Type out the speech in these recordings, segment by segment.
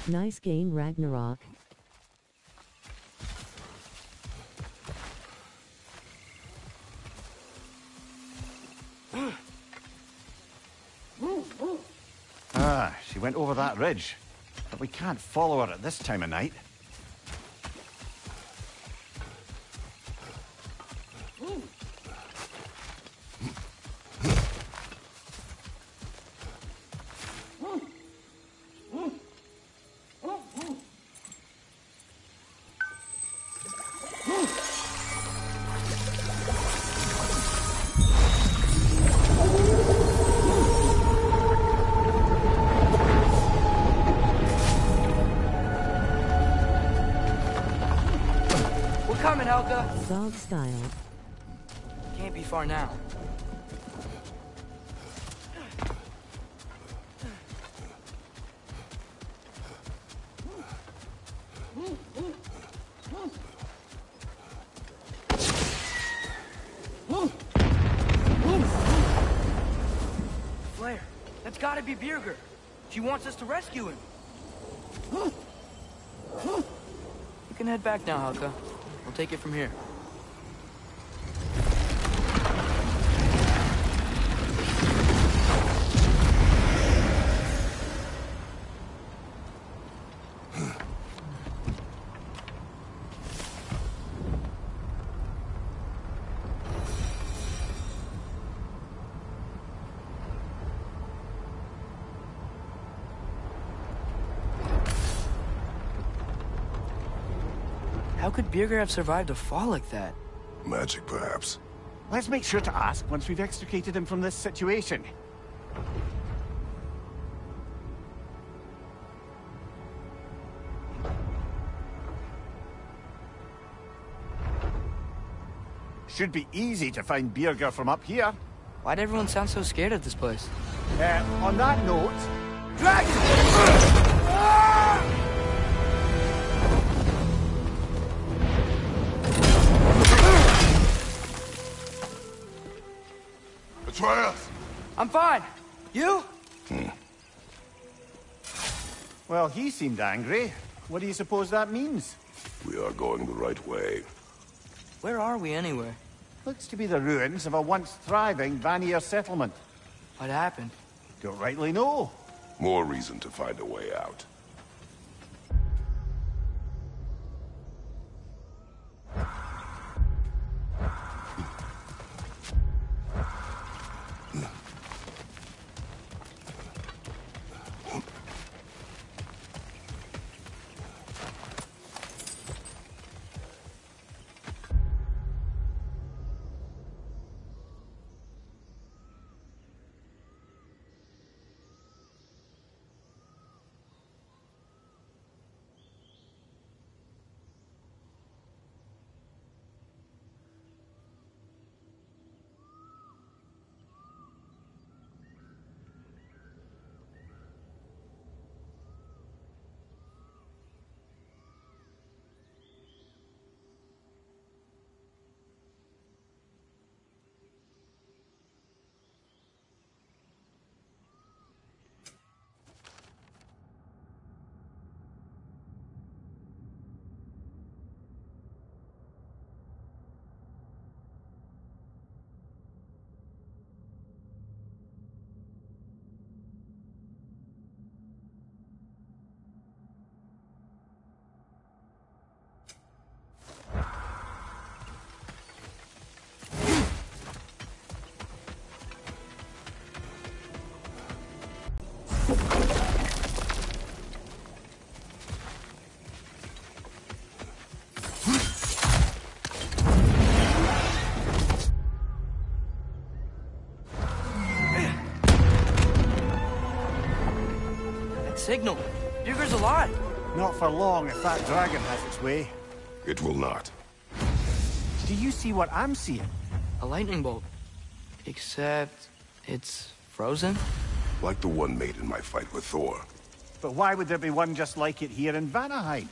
Nice game, Ragnarok. Ah, she went over that ridge. But we can't follow her at this time of night. Coming, Helga. Dog style. Can't be far now. Flare, that's gotta be Birgir. She wants us to rescue him. You can head back now, Helga. We'll take it from here. How could Birgir have survived a fall like that? Magic, perhaps. Let's make sure to ask once we've extricated him from this situation. Should be easy to find Birgir from up here. Why'd everyone sound so scared of this place? On that note... Dragon! Atreus! I'm fine. You? Well, he seemed angry. What do you suppose that means? We are going the right way. Where are we anyway? Looks to be the ruins of a once thriving Vanir settlement. What happened? Don't rightly know. More reason to find a way out. Signal. Birgir's alive. Not for long if that dragon has its way. It will not. Do you see what I'm seeing? A lightning bolt. Except it's frozen? Like the one made in my fight with Thor. But why would there be one just like it here in Vanaheim?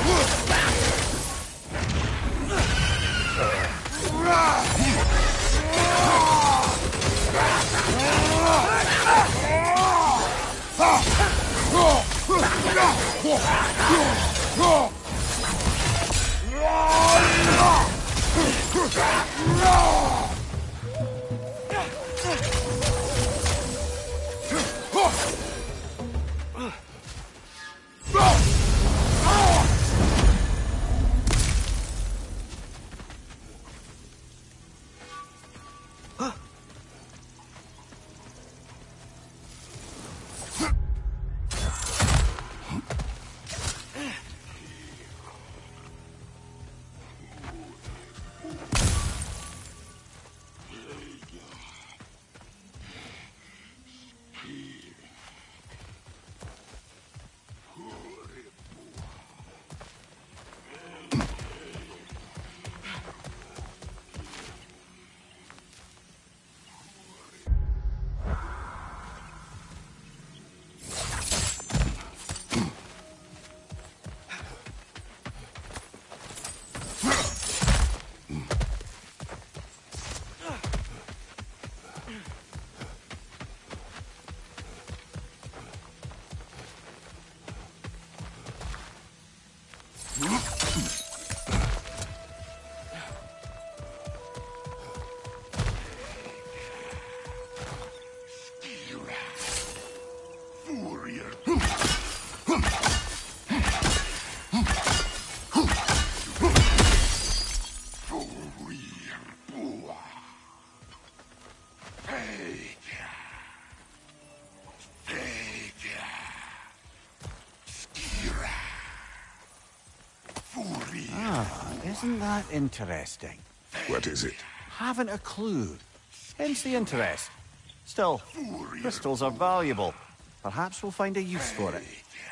Isn't that interesting? What is it? Haven't a clue. Hence the interest. Still, crystals are valuable. Perhaps we'll find a use for it.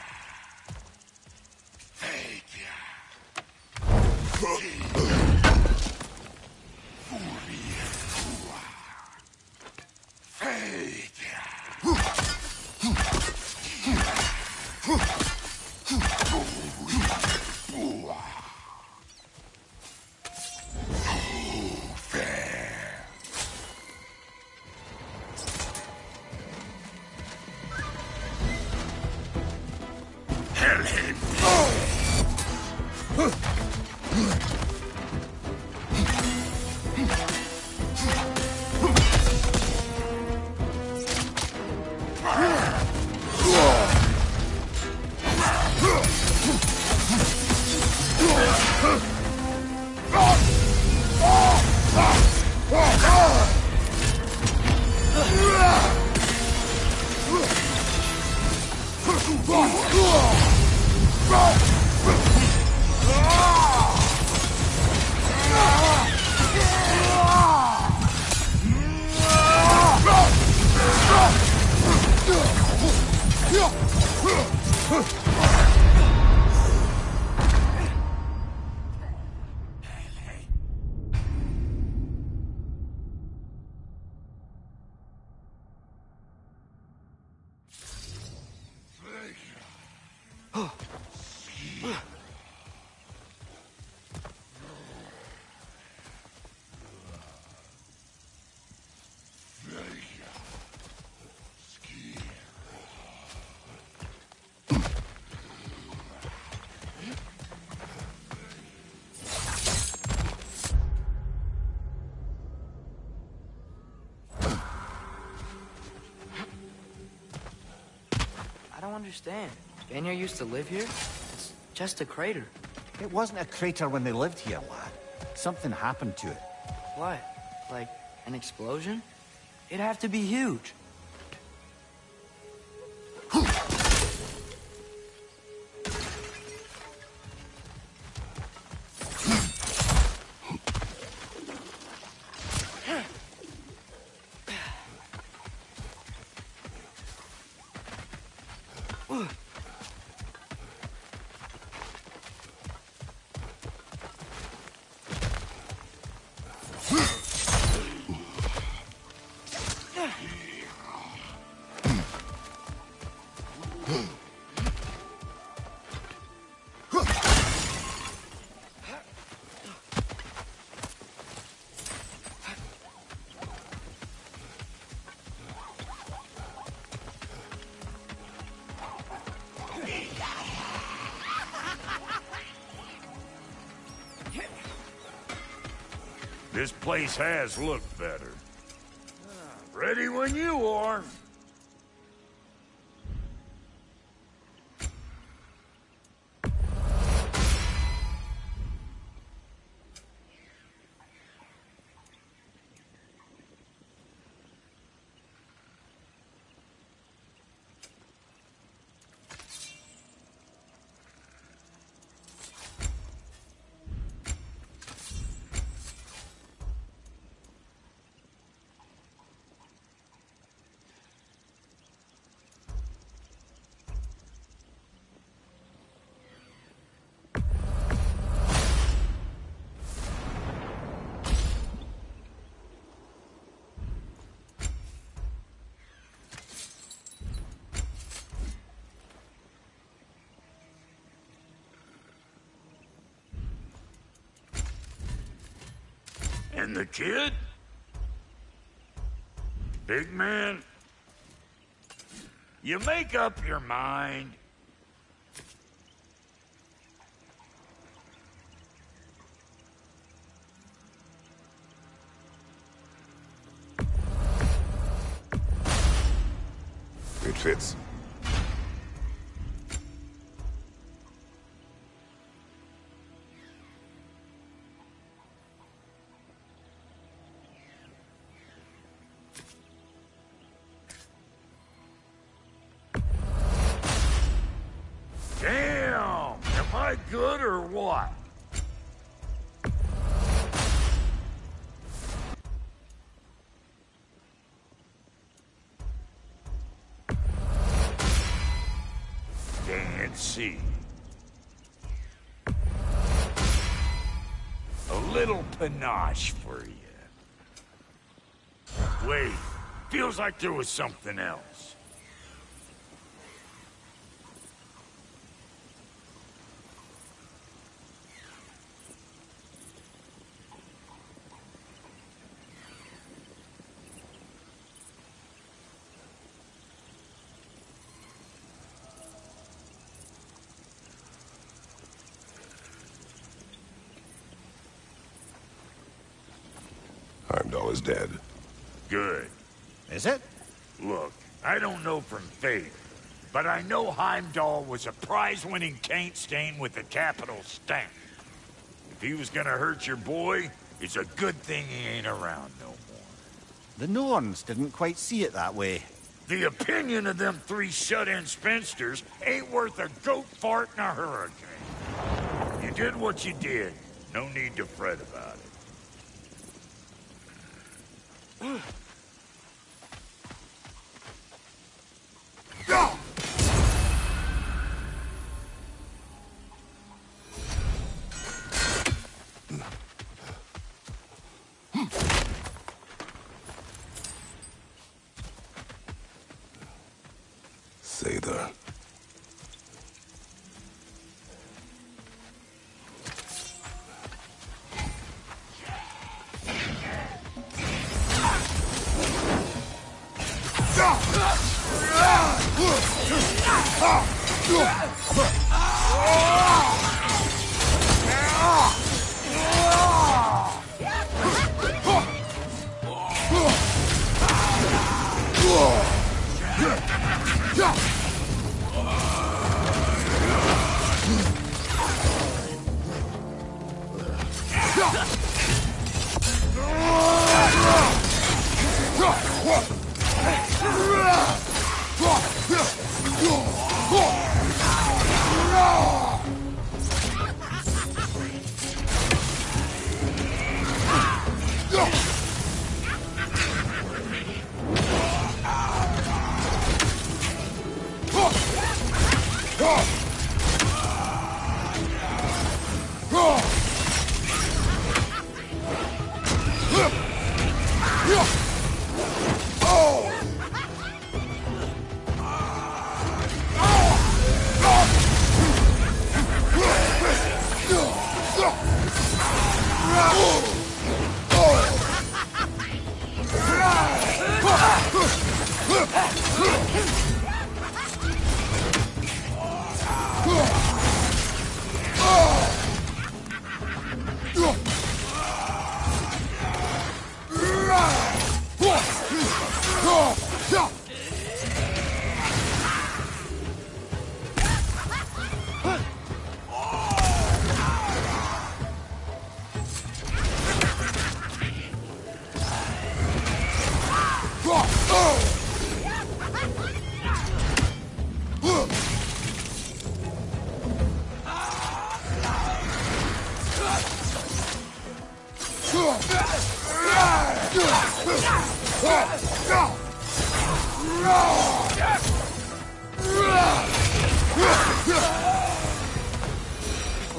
I don't understand. Vanir used to live here? It's just a crater. It wasn't a crater when they lived here, lad. Something happened to it. What? Like an explosion? It'd have to be huge. This place has looked better. Ready when you are. And the kid? Big man? You make up your mind. It fits. Damn! Am I good or what? Can't see. A little panache for you. Wait, feels like there was something else. Heimdall is dead. Good. Is it? Look, I don't know from faith, but I know Heimdall was a prize-winning taint stain with a capital stank. If he was gonna hurt your boy, it's a good thing he ain't around no more. The Norns didn't quite see it that way. The opinion of them three shut-in spinsters ain't worth a goat fart in a hurricane. You did what you did. No need to fret about it. Sather.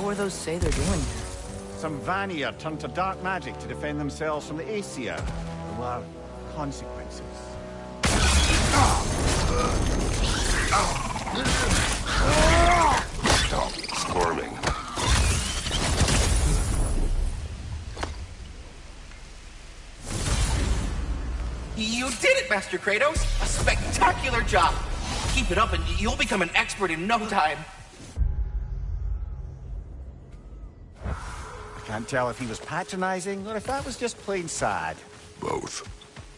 were those say they're doing here? Some Vanir turned to dark magic to defend themselves from the Aesir. There were consequences. Stop squirming. You did it, Master Kratos! A spectacular job! Keep it up and you'll become an expert in no time. I can't tell if he was patronizing or if that was just plain sad. Both.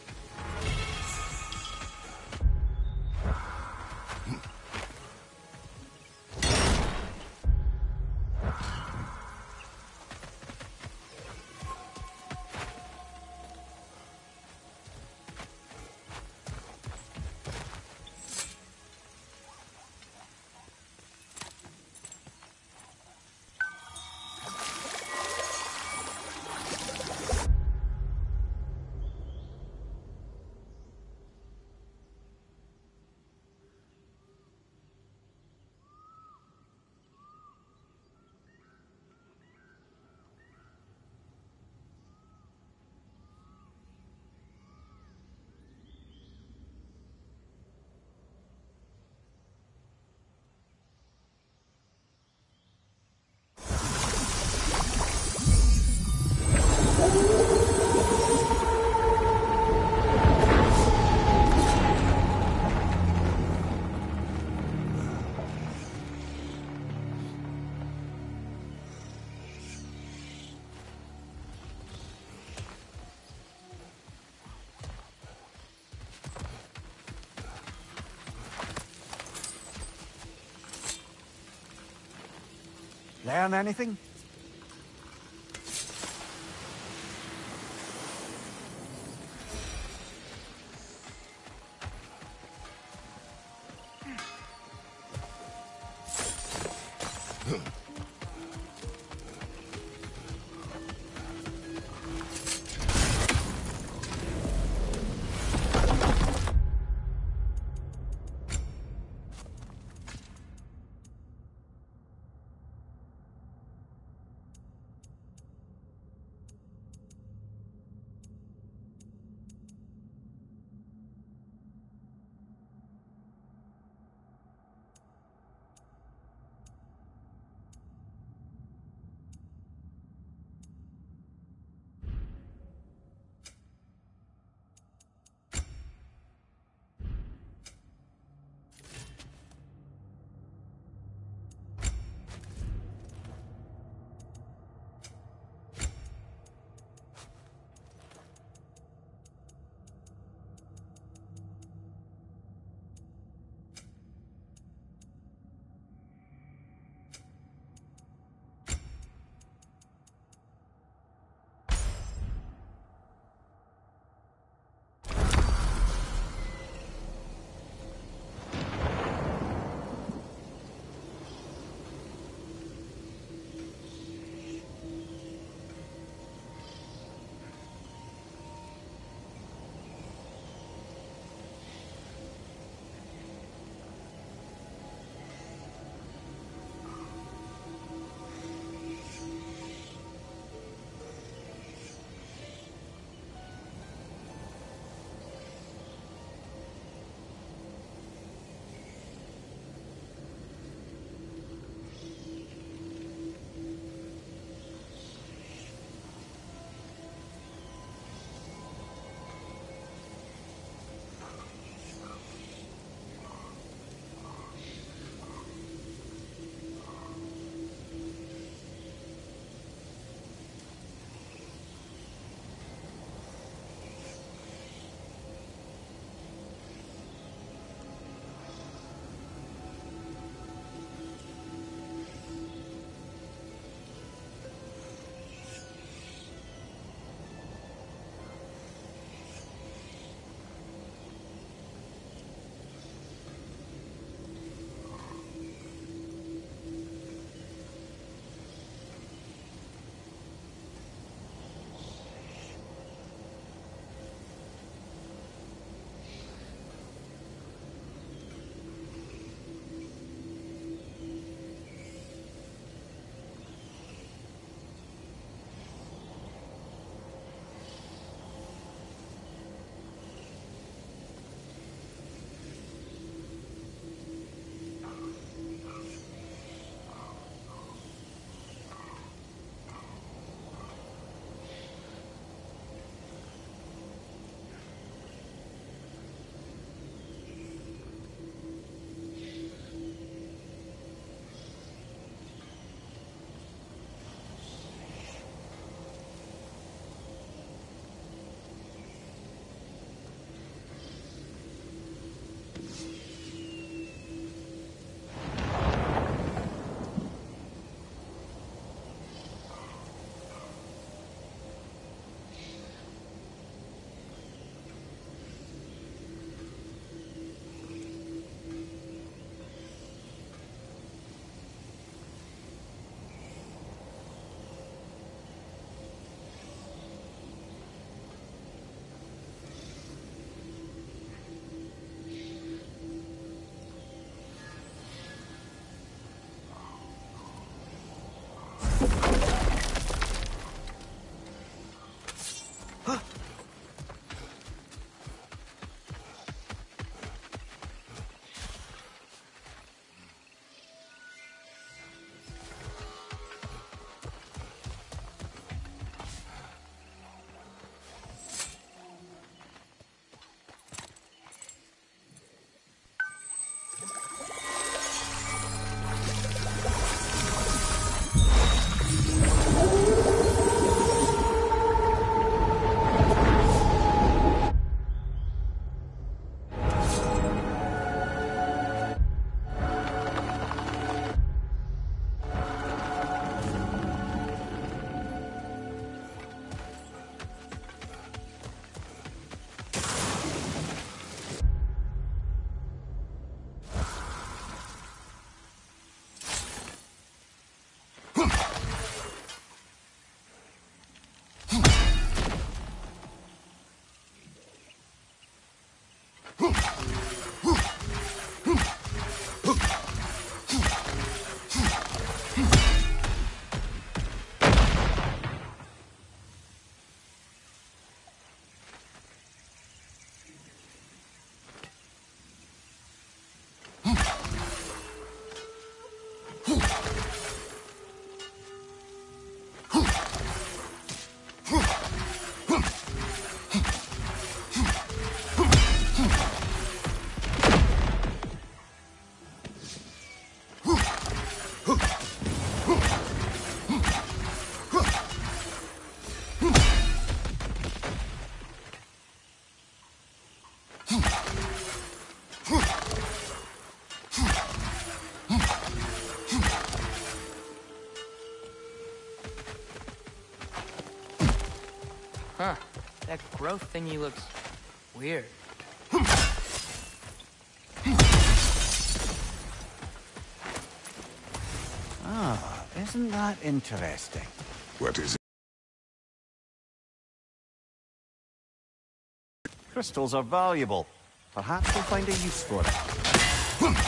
Learn anything? Huh. That growth thingy looks weird. Ah, isn't that interesting? What is it? Crystals are valuable. Perhaps we'll find a use for it.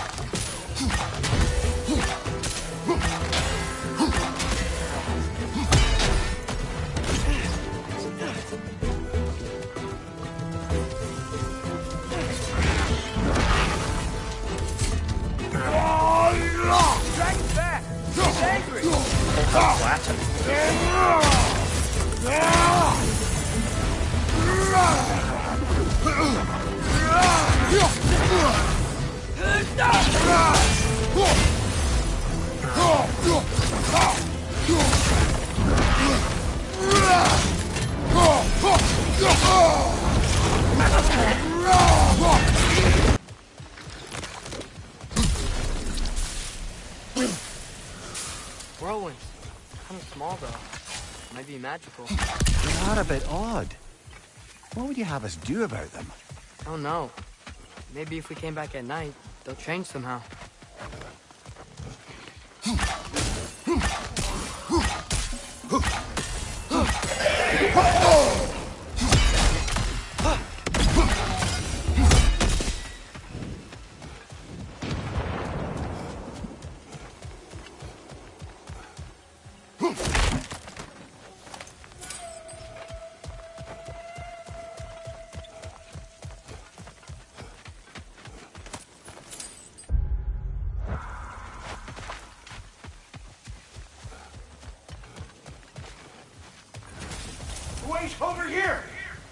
Dragon's back! He's angry! Whirlwinds. Kind of small, though. Might be magical. They are a bit odd. What would you have us do about them? Oh, no. Maybe if we came back at night, they'll change somehow. Wait, over here!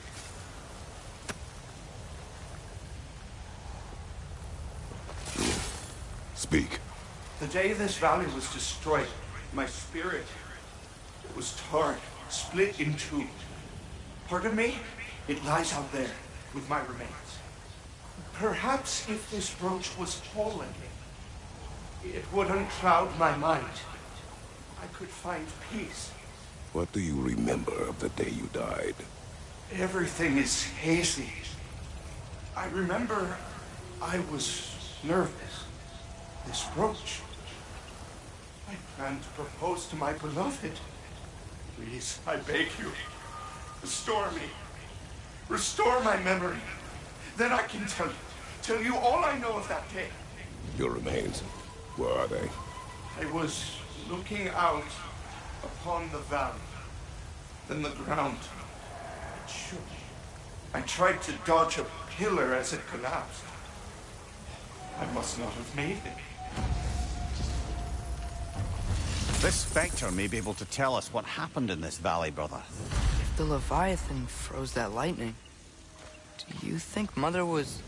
Speak. The day this valley was destroyed, my spirit was torn, split in two. Part of me, it lies out there with my remains. Perhaps if this brooch was whole again, it would uncloud my mind. I could find peace. What do you remember of the day you died? Everything is hazy. I remember I was nervous. This brooch. I planned to propose to my beloved. Please, I beg you, restore me. Restore my memory. Then I can tell you all I know of that day. Your remains. Where are they? I was looking out upon the valley. Then the ground. It shook. I tried to dodge a pillar as it collapsed. I must not have made it. This Spectre may be able to tell us what happened in this valley, brother. If the Leviathan froze that lightning, do you think Mother was,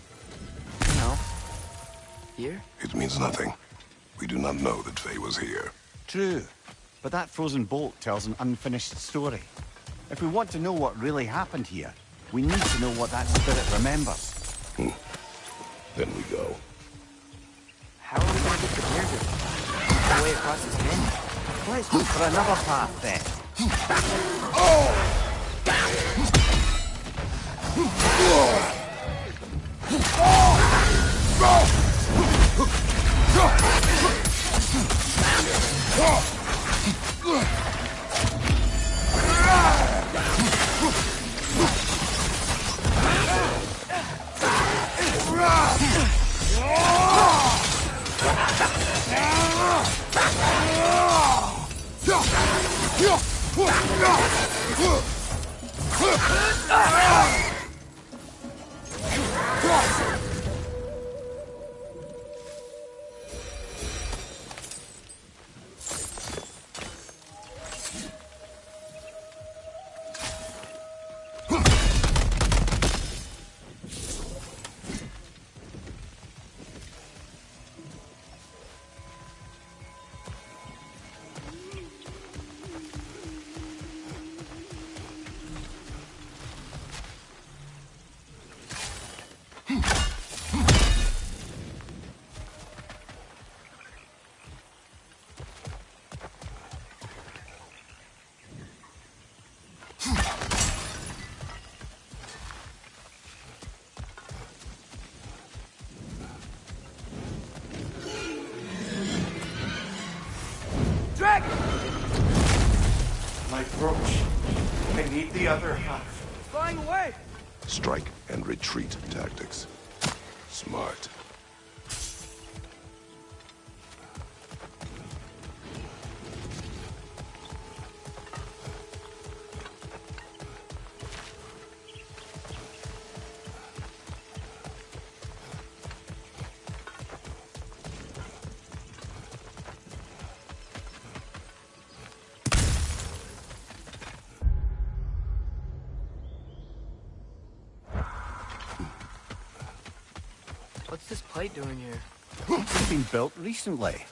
here? It means nothing. We do not know that Faye was here. True. But that frozen bolt tells an unfinished story. If we want to know what really happened here, we need to know what that spirit remembers. Then we go. How are we gonna get to Bearded? The way across this canyon? Let's look for another path then. dragon! My brooch. I need the other half. It's flying away! Strike and retreat tactics. Smart. What's this plate doing here? It's been built recently.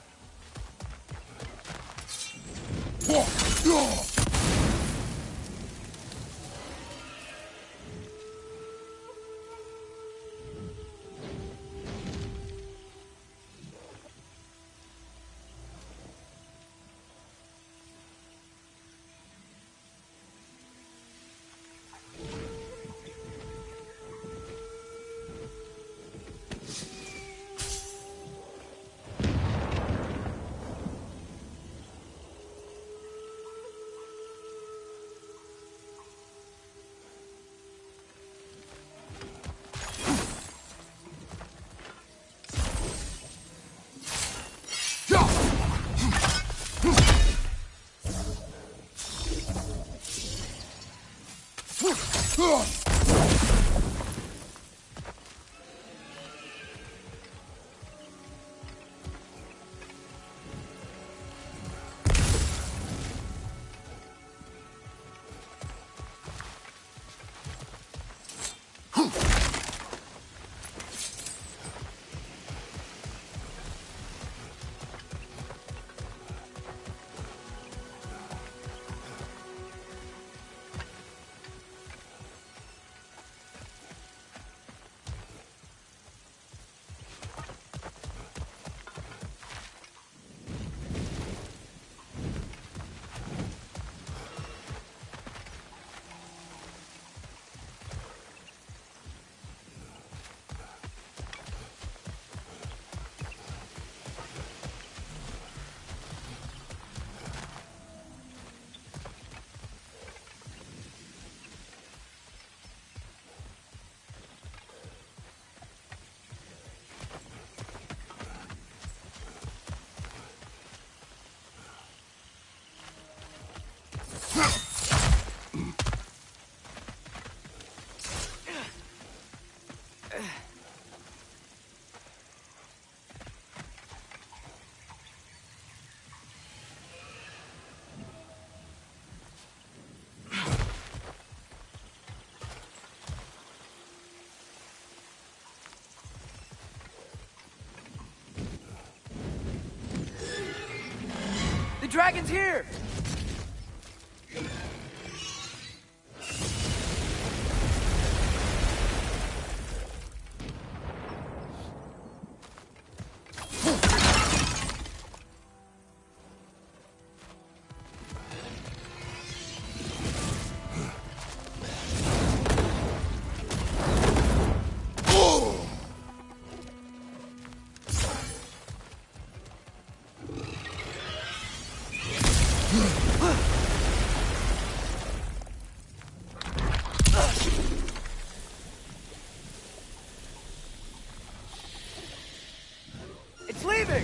The dragon's here! It's leaving!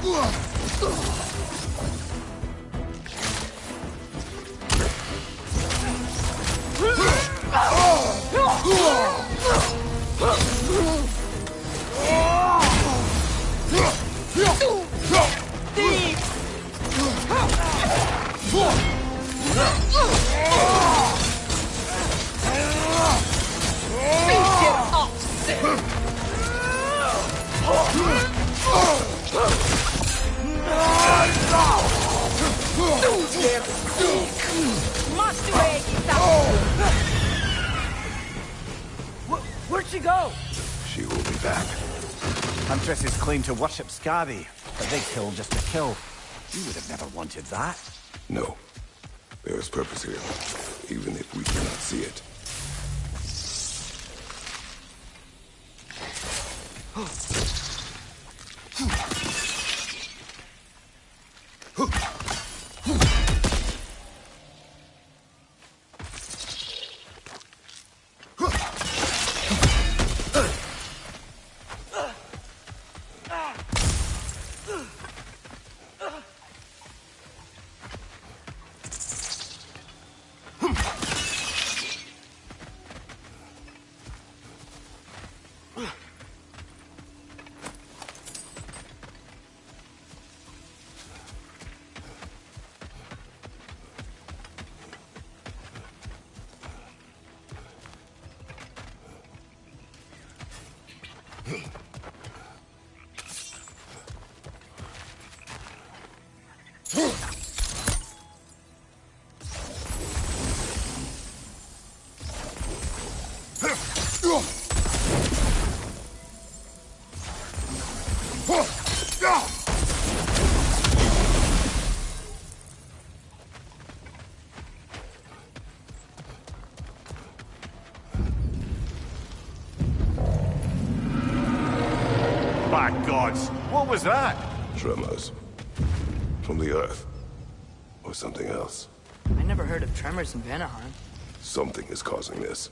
Where'd she go? She will be back. Huntresses claim to worship Scabby, but they kill just to kill. You would have never wanted that. No. There is purpose here, even if we cannot see it. By gods, what was that? Tremors. From the earth. Or something else. I never heard of tremors in Vanaheim. Something is causing this.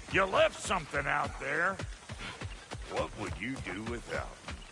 You left something out there. What would you do without?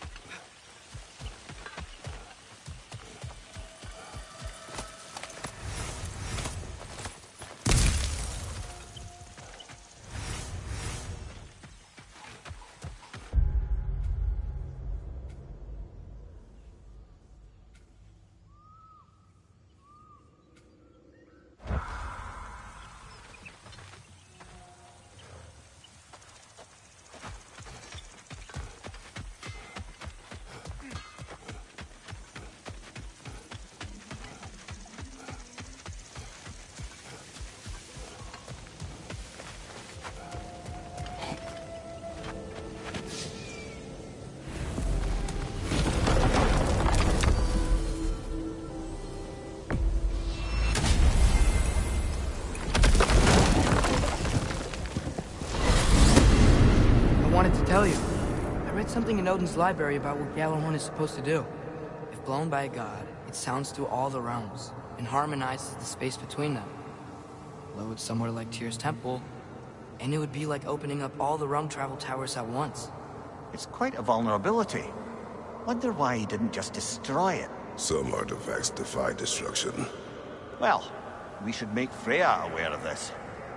Tell you. I read something in Odin's library about what Gjallarhorn is supposed to do. If blown by a god, it sounds through all the realms and harmonizes the space between them. Blow it somewhere like Tyr's temple, and it would be like opening up all the realm travel towers at once. It's quite a vulnerability. Wonder why he didn't just destroy it. Some artifacts defy destruction. Well, we should make Freya aware of this.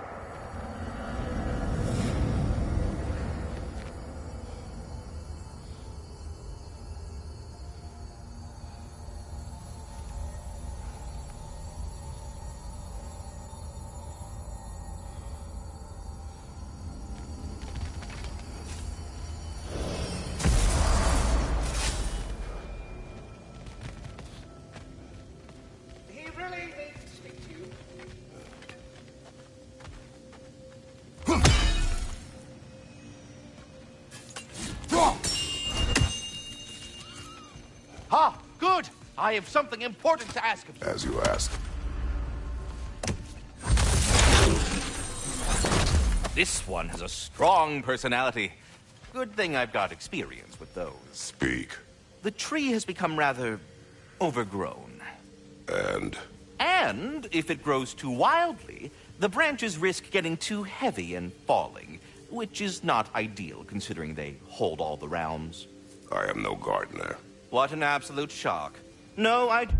Ah, good! I have something important to ask of you. As you ask. This one has a strong personality. Good thing I've got experience with those. Speak. The tree has become rather overgrown. And? And if it grows too wildly, the branches risk getting too heavy and falling, which is not ideal considering they hold all the realms. I am no gardener. What an absolute shock. No, I...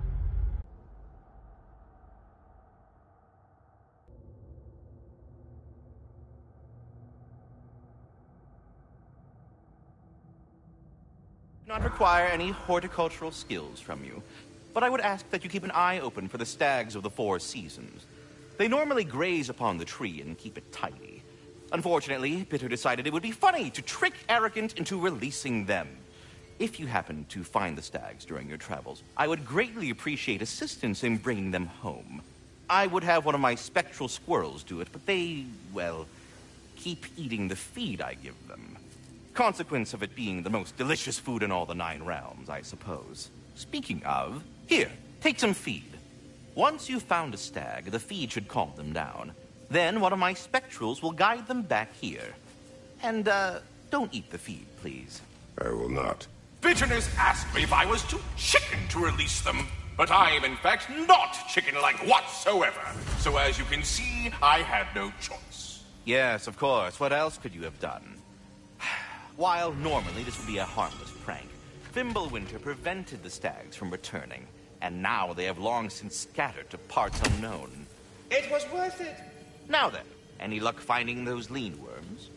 not require any horticultural skills from you, but I would ask that you keep an eye open for the stags of the Four Seasons. They normally graze upon the tree and keep it tidy. Unfortunately, Bitter decided it would be funny to trick Arrogant into releasing them. If you happen to find the stags during your travels, I would greatly appreciate assistance in bringing them home. I would have one of my spectral squirrels do it, but they, well, keep eating the feed I give them. Consequence of it being the most delicious food in all the 9 realms, I suppose. Speaking of, here, take some feed. Once you've found a stag, the feed should calm them down. Then one of my spectrals will guide them back here. And, don't eat the feed, please. I will not. Bitterness asked me if I was too chicken to release them, but I am in fact not chicken-like whatsoever. So as you can see, I had no choice. Yes, of course. What else could you have done? While normally this would be a harmless prank, Fimbulwinter prevented the stags from returning, and now they have long since scattered to parts unknown. It was worth it. Now then, any luck finding those lean worms?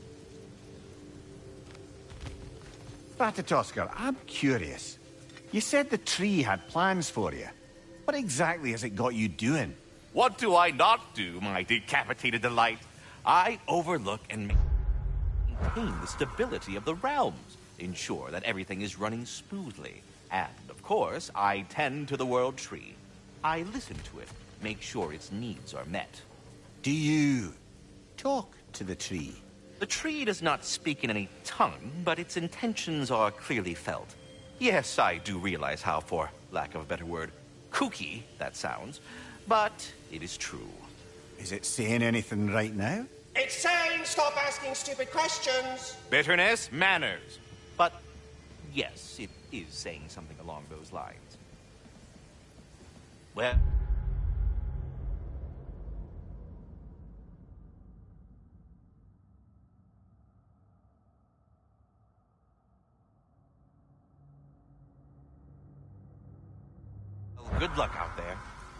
Ratatoskr, I'm curious. You said the tree had plans for you. What exactly has it got you doing? What do I do, my decapitated delight? I overlook and maintain the stability of the realms, ensure that everything is running smoothly, and, of course, I tend to the World Tree. I listen to it, make sure its needs are met. Do you talk to the tree? The tree does not speak in any tongue, but its intentions are clearly felt. Yes, I do realize how, for lack of a better word, kooky that sounds, but it is true. Is it saying anything right now? It's saying stop asking stupid questions. Bitterness, manners. But yes, it is saying something along those lines. Well... Good luck out there.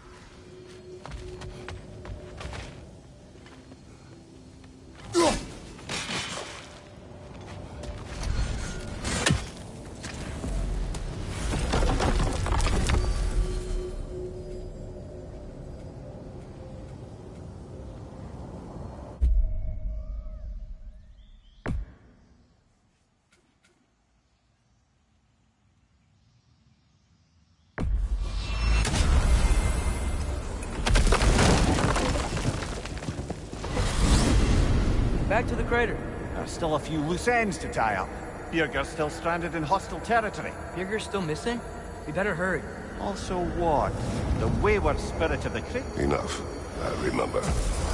Back to the crater. There's still a few loose ends to tie up. Bjerg's still stranded in hostile territory. Bjerg's still missing? We better hurry. Also what? The wayward spirit of the crypt? Enough. I remember.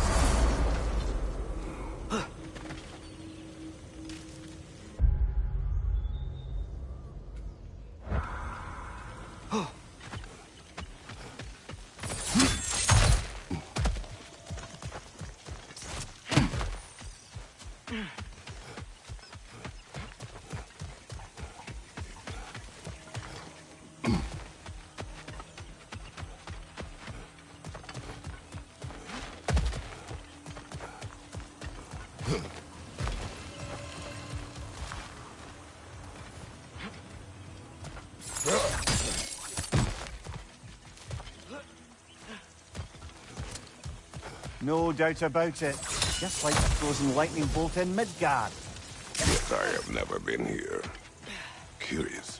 No doubt about it. Just like the frozen lightning bolt in Midgard. Yet I have never been here. Curious.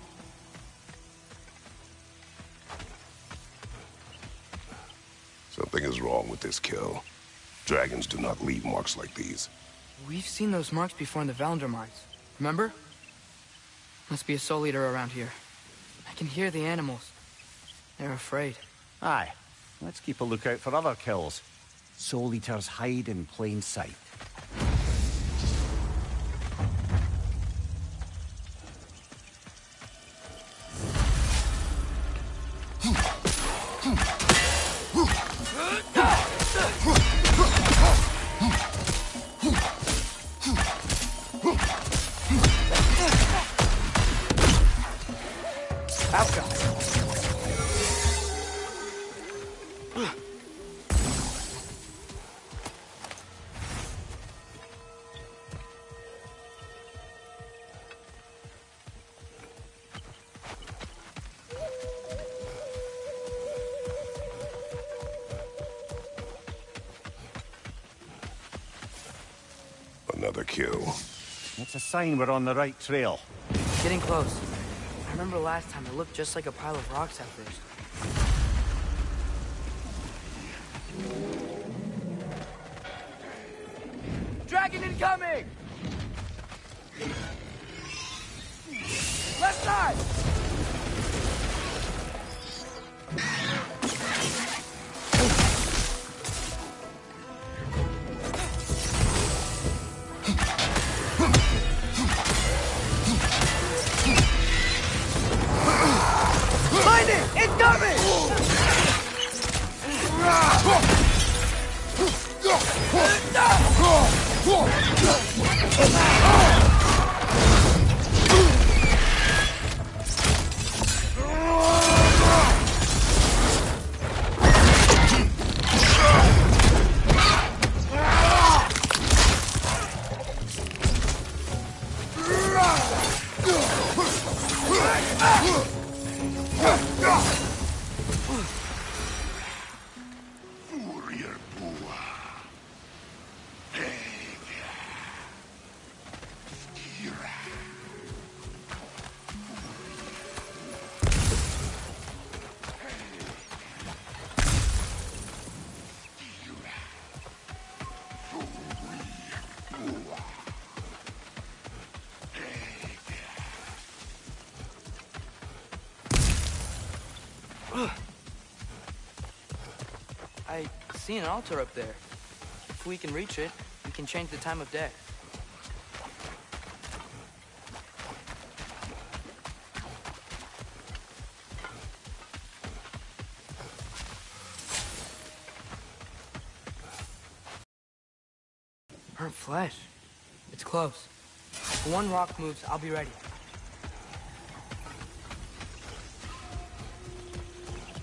Something is wrong with this kill. Dragons do not leave marks like these. We've seen those marks before in the Valandor mines. Remember? Must be a soul eater around here. I can hear the animals. They're afraid. Aye. Let's keep a lookout for other kills. Soul Eaters hide in plain sight. Another kill. It's a sign we're on the right trail. Getting close. I remember last time it looked just like a pile of rocks at first. Dragon incoming! Left side! I see an altar up there. If we can reach it, we can change the time of day. Burnt flesh. It's close. If one rock moves, I'll be ready.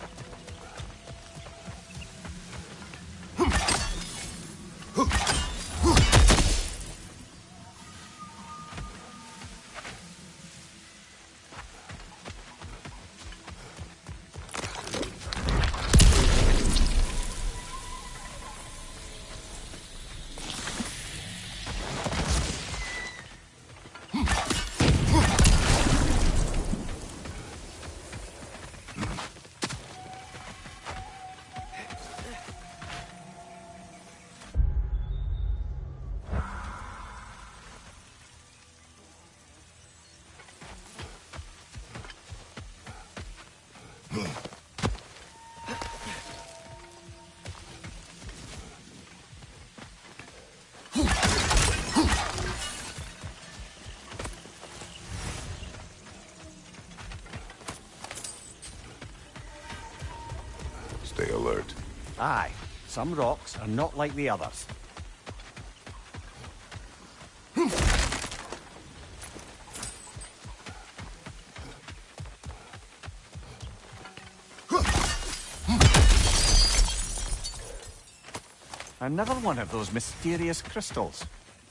Stay alert. Aye, some rocks are not like the others. Another one of those mysterious crystals.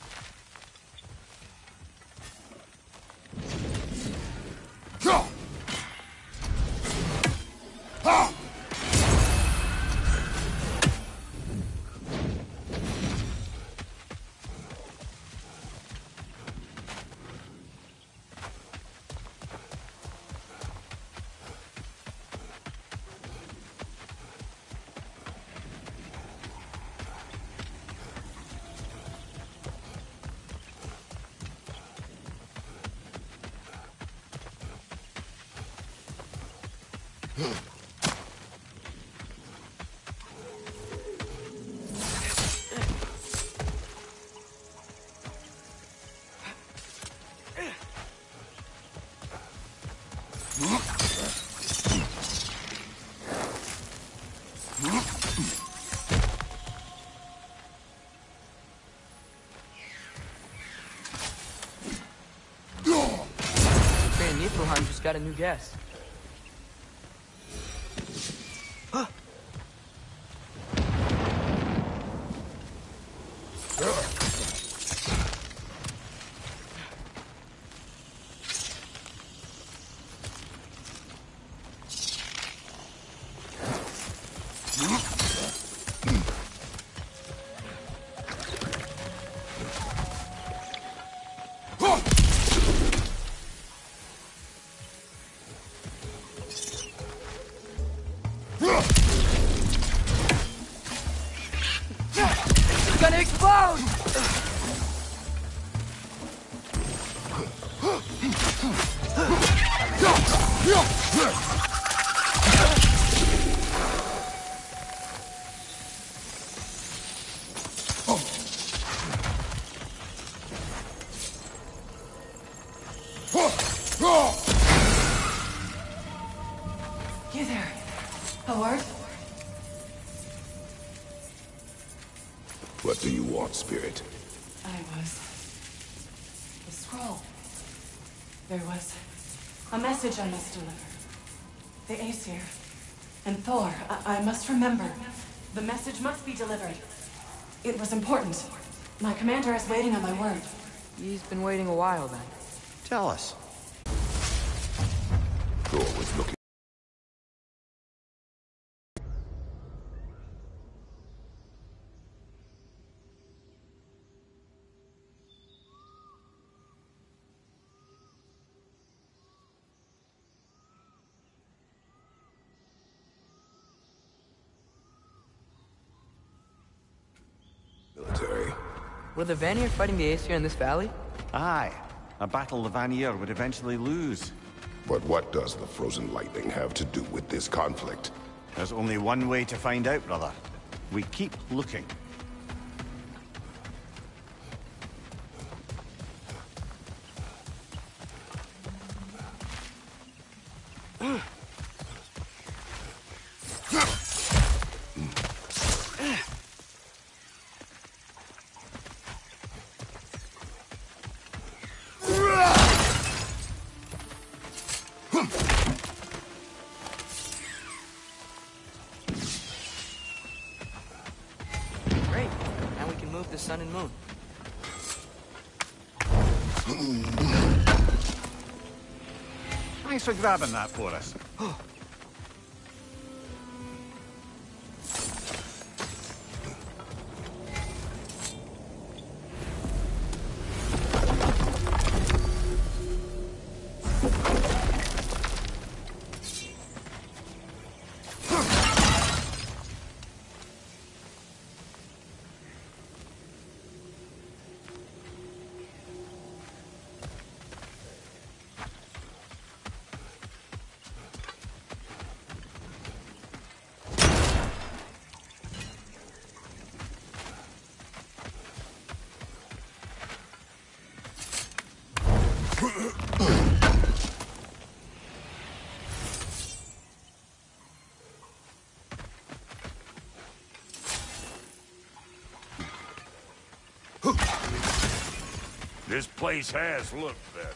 Niflheim just got a new guest. It's gonna explode! You there, Howard? What do you want, Spirit? The scroll. There was a message I must deliver. The Aesir and Thor. I must remember. The message must be delivered. It was important. My commander is waiting on my word. He's been waiting a while then. Tell us. Thor was looking. Military. Were the Vanir fighting the Aesir in this valley? Aye. A battle the Vanir would eventually lose. But what does the frozen lightning have to do with this conflict? There's only one way to find out, brother. We keep looking. Great. Now we can move the sun and moon. Thanks for grabbing that for us. This place has looked better.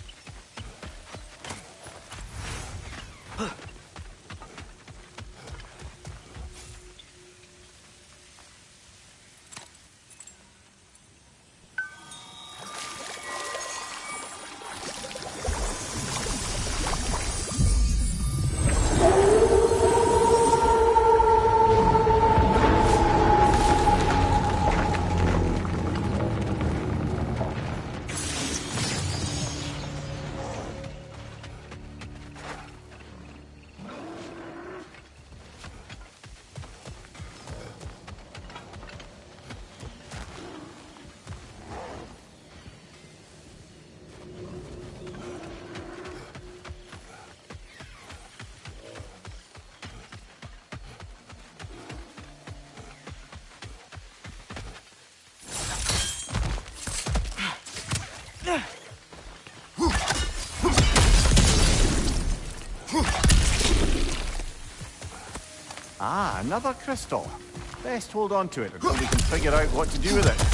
Ah, another crystal. Best hold on to it until we can figure out what to do with it.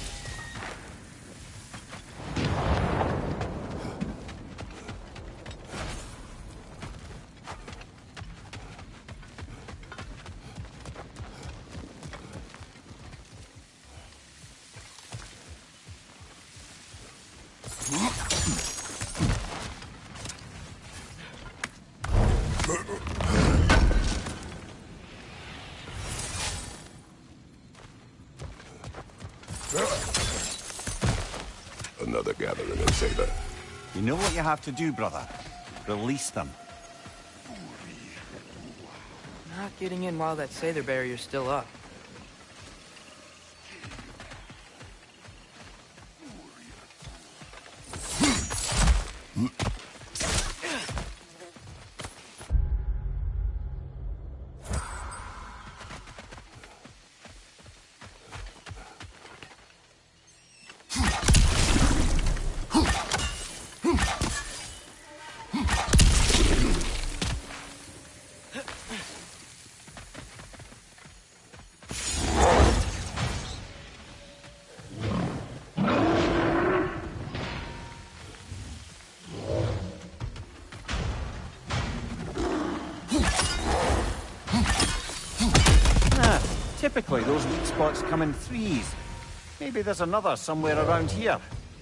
Another gathering of Saber. You know what you have to do, brother. Release them. Not getting in while that Sather barrier's still up. Typically, those weak spots come in threes. Maybe there's another somewhere around here.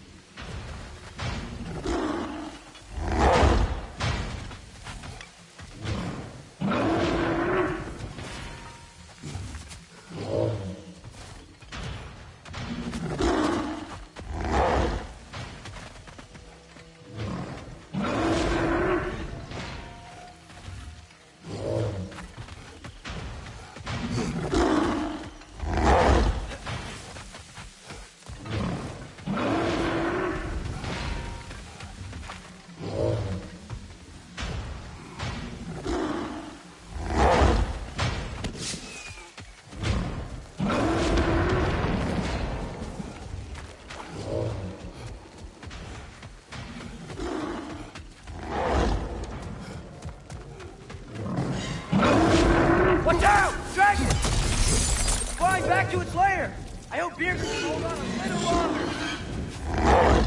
Watch out! Dragon! It's flying back to its lair! I hope Beer can hold on a little longer!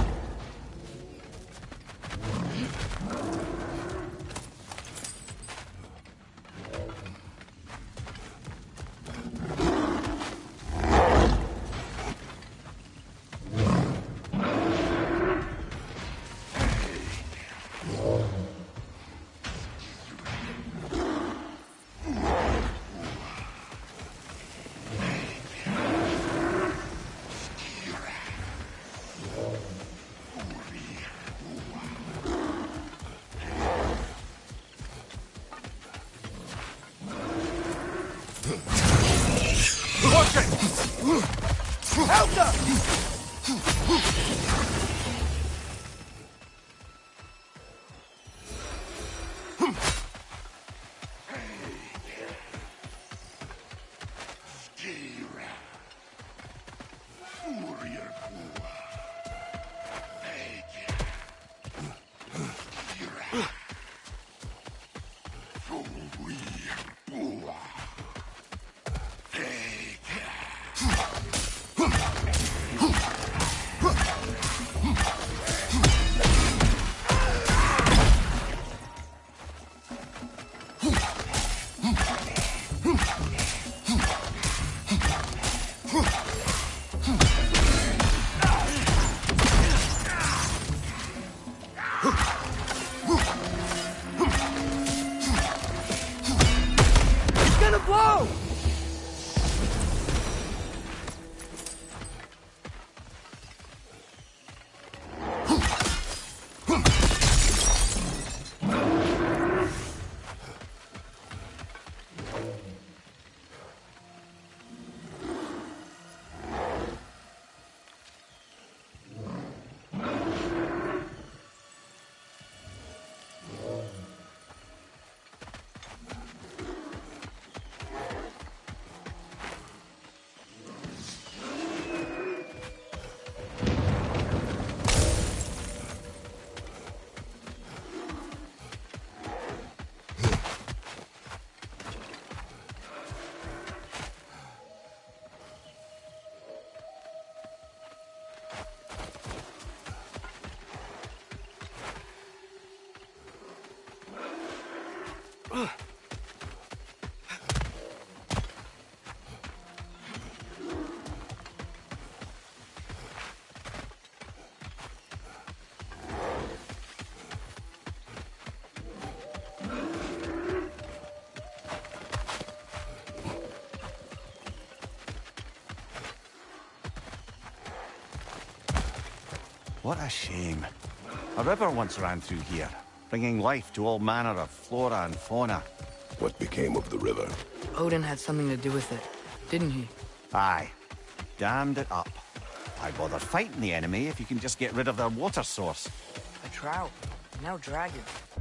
What a shame. A river once ran through here, bringing life to all manner of flora and fauna. What became of the river? Odin had something to do with it, didn't he? Aye. Dammed it up. Why bother fighting the enemy if you can just get rid of their water source? A trout, now dragon.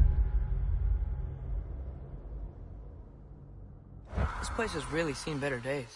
This place has really seen better days.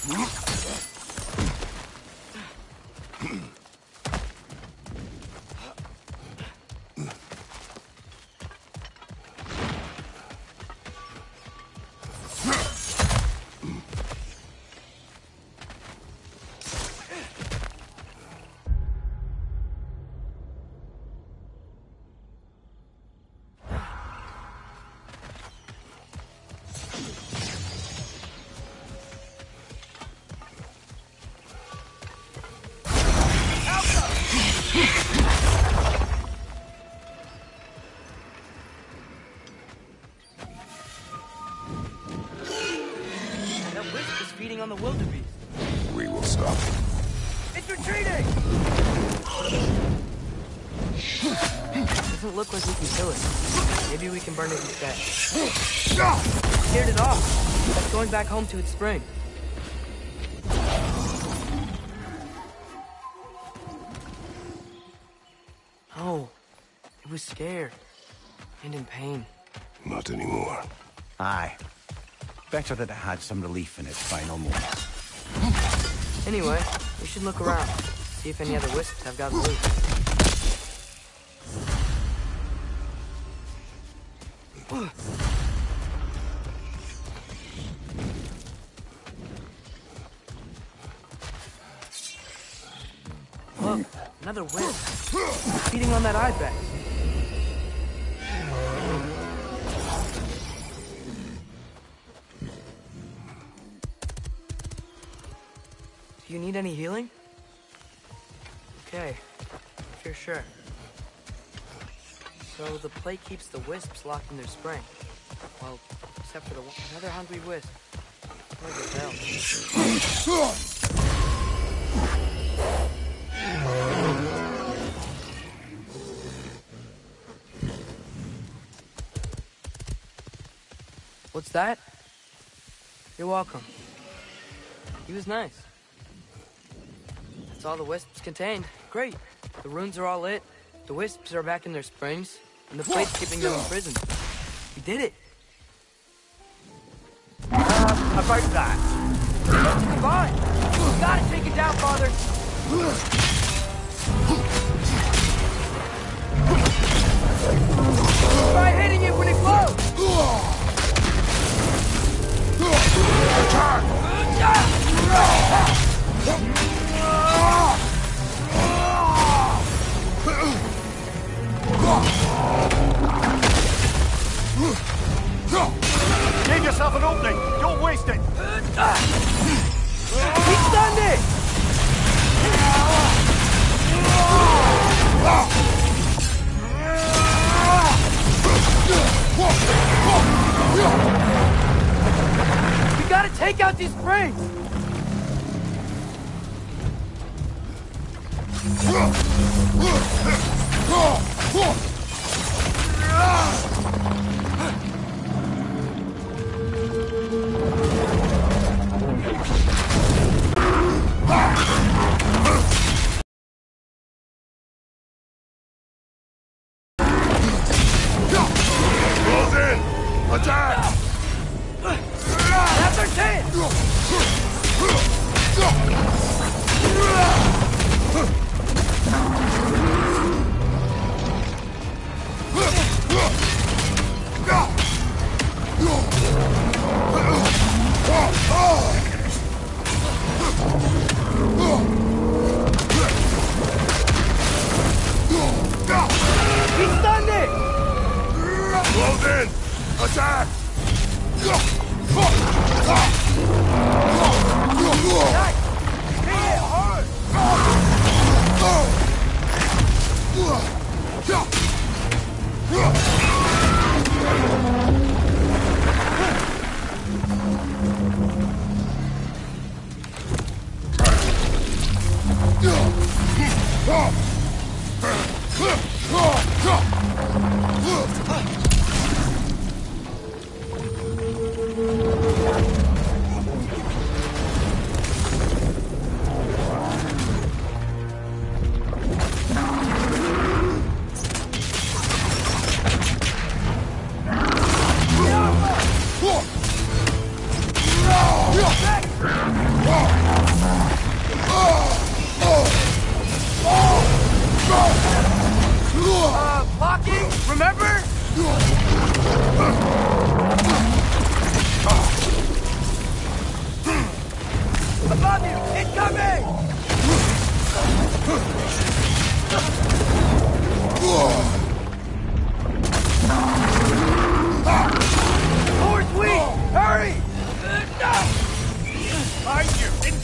On the wildebeest. We will stop. It's retreating! Doesn't look like we can kill it. Maybe we can burn it instead. Scared it off. It's going back home to its spring. Oh, it was scared. And in pain. Not anymore. Aye. Better that it had some relief in its final moments. Anyway, we should look around. See if any other wisps have gotten loose. Look, another wisp. It's feeding on that ibex. Do you need any healing? Okay, if you're sure. So the plate keeps the wisps locked in their spring. Well, except for the one. Another hungry wisp. Where the hell? What's that? You're welcome. He was nice. That's all the wisps contained. Great. The runes are all lit. The wisps are back in their springs. And the plate's keeping them imprisoned. We did it. About that. Come on. You gotta take it down, Father. Try hitting it when it glows. Attack! Give yourself an opening! Don't waste it! He stunned it! We gotta take out these springs! Close in! Attack! That's our chance! He stunned it! Close in! Attack! Nice! Hit it hard!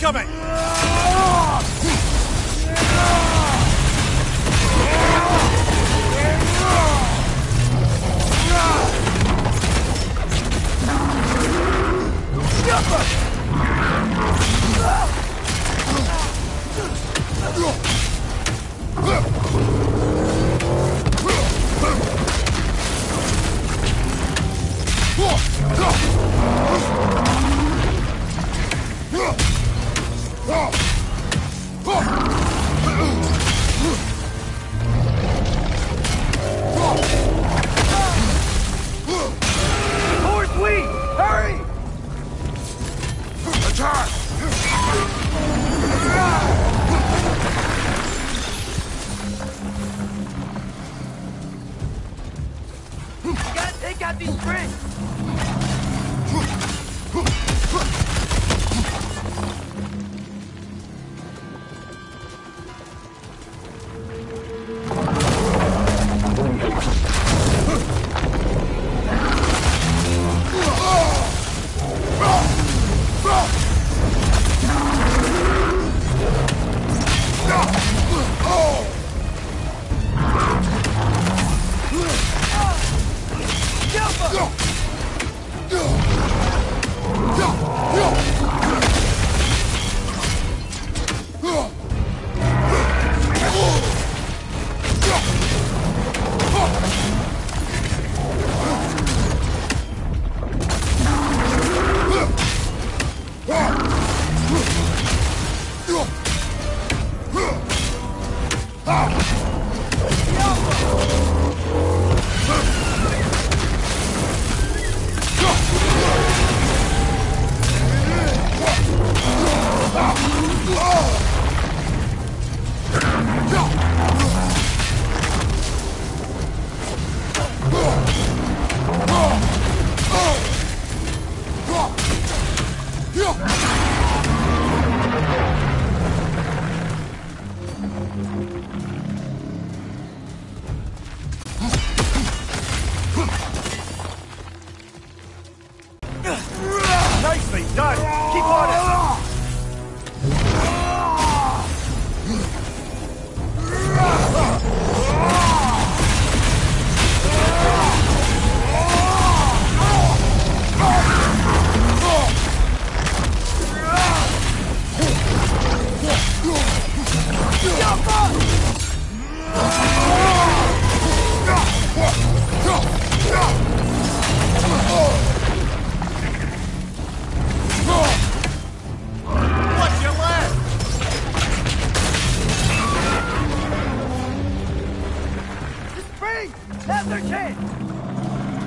incoming! Towards we! Hurry! Attack! We gotta take out these springs! Nicely done! Keep on it! Watch your left! The springs! Now's their chance!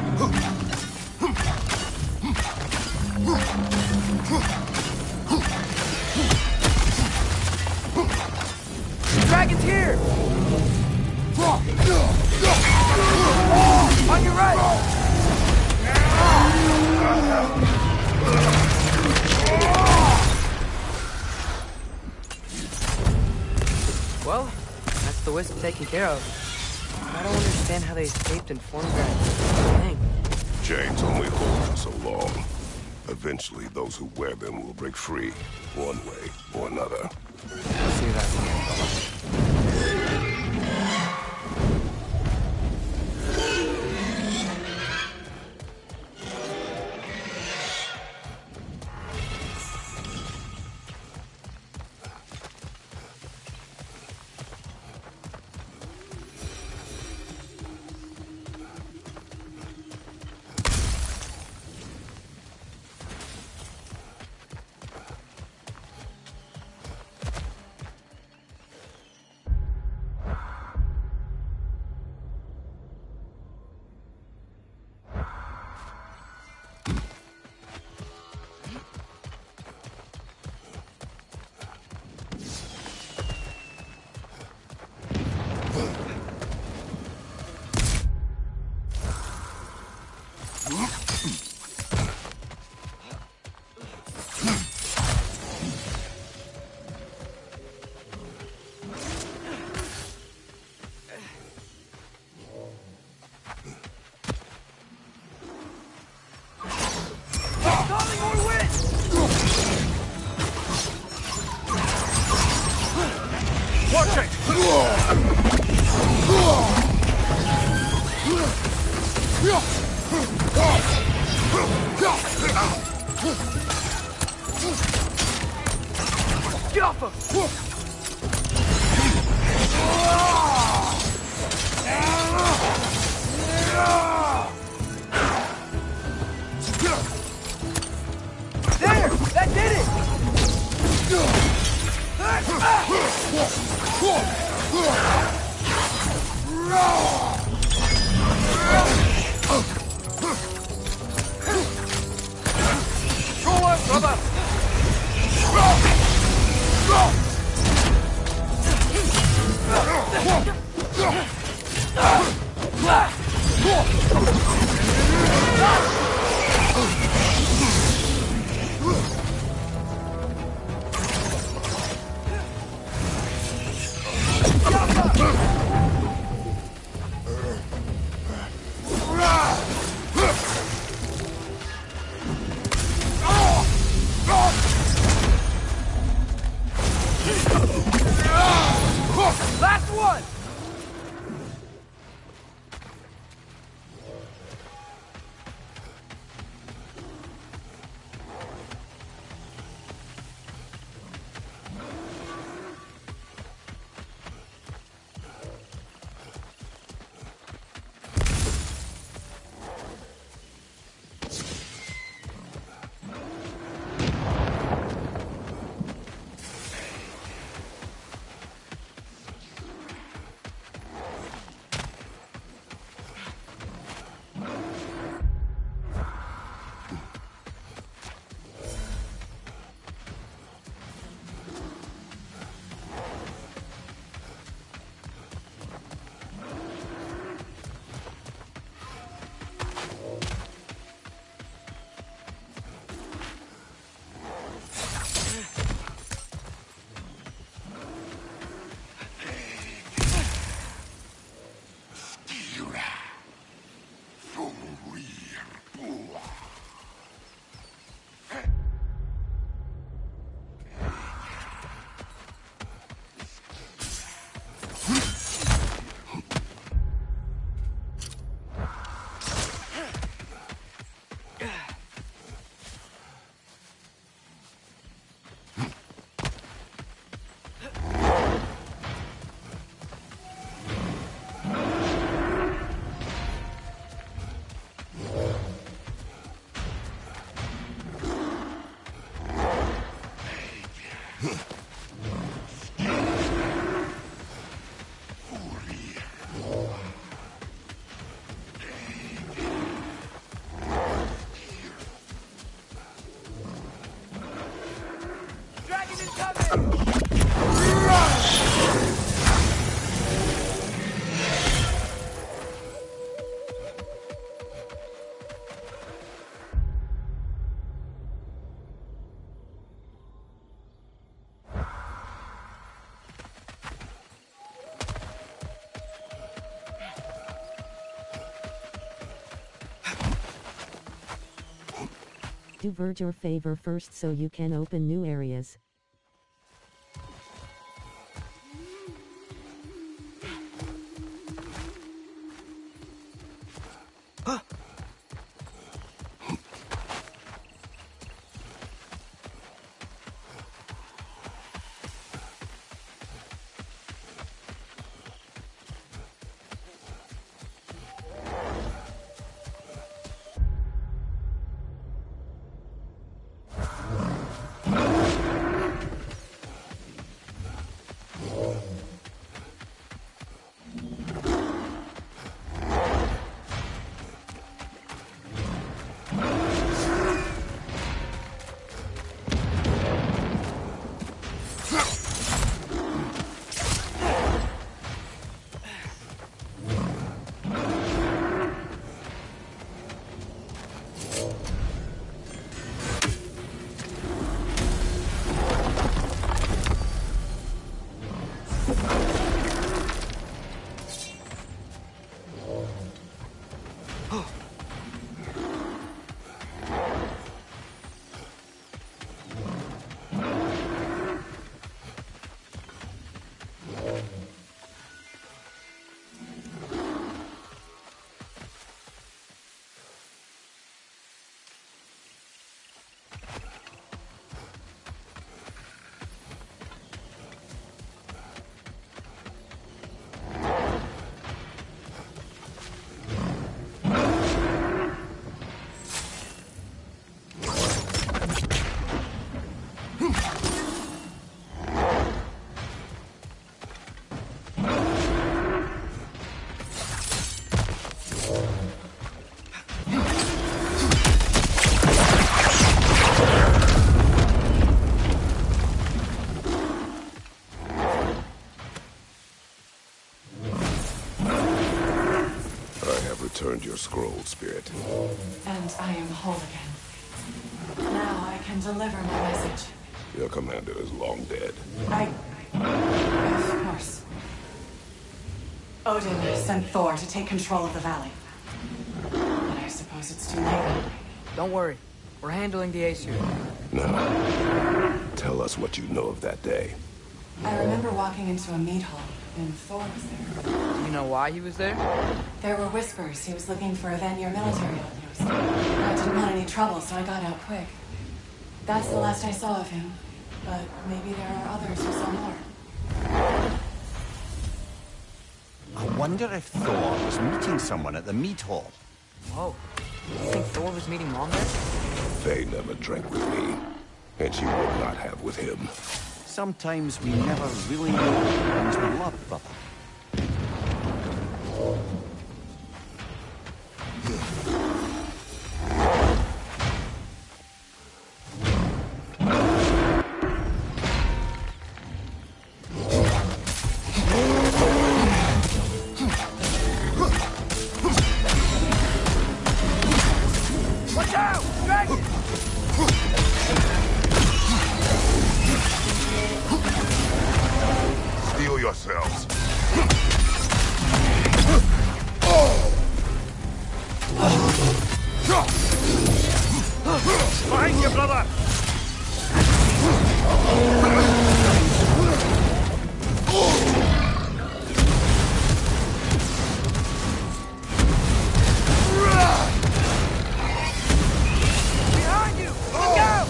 The dragon's here! On your right! Well, that's the wisp taken care of. I don't understand how they escaped and formed that thing. Chains only hold for so long. Eventually, those who wear them will break free, one way or another. I'll see that. Watch it! Get off him! There! That did Go on, brother! Last one! Do Verge your favor first so you can open new areas. Old Spirit. And I am whole again. Now I can deliver my message. Your commander is long dead. Of course. Odin sent Thor to take control of the valley. But I suppose it's too late now. Don't worry. We're handling the Aesir. Now, tell us what you know of that day. I remember walking into a meat hall, and Thor was there. Do you know why he was there? There were whispers he was looking for a Vanir military outpost. I didn't want any trouble, so I got out quick. That's the last I saw of him. But maybe there are others who saw more. I wonder if Thor was meeting someone at the meat hall. Whoa. You think Thor was meeting Mom there? Faye never drank with me, and she would not have with him. Sometimes we never really know the ones we love, brother. Watch out! Dragon! Steel yourselves. Behind you, brother! Behind you! Look out!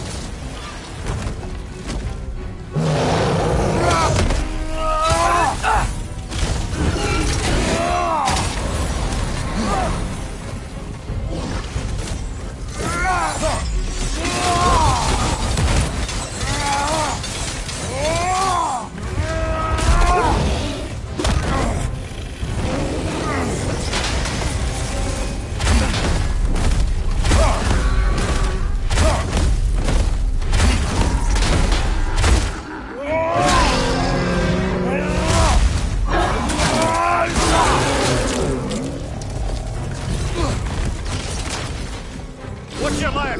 Watch your leg!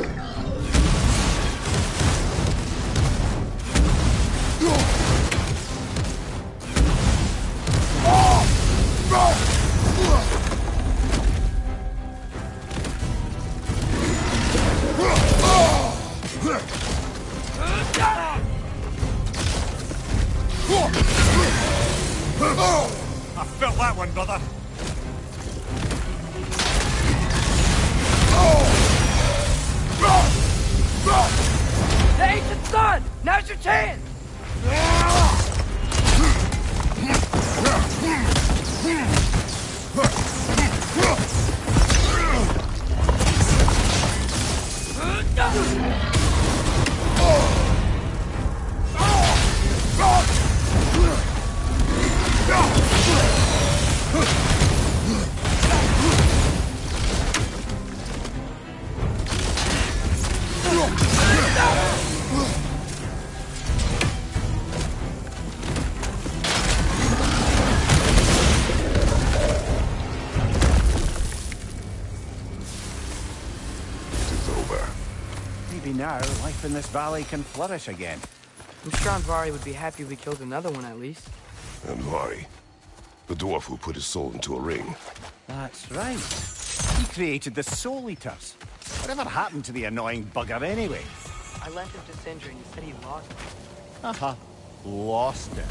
I felt that one, brother. The ancient sun! Now's your chance! Maybe now life in this valley can flourish again. I'm sure Andvari would be happy if we killed another one at least. Andvari, the dwarf who put his soul into a ring. That's right. He created the Soul Eaters. Whatever happened to the annoying bugger anyway? I lent him to Sindri and he said he lost it. Uh-huh. Lost it.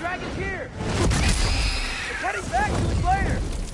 dragon's here! It's heading back to its lair!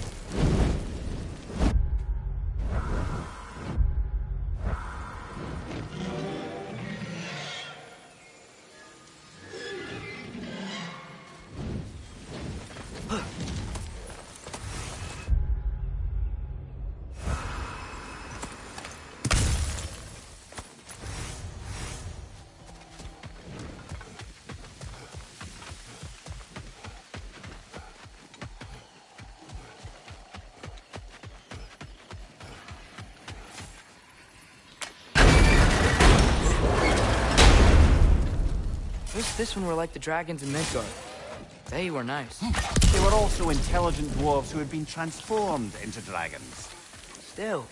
This one were like the dragons in Midgard. They were nice. They were also intelligent dwarves who had been transformed into dragons. Still.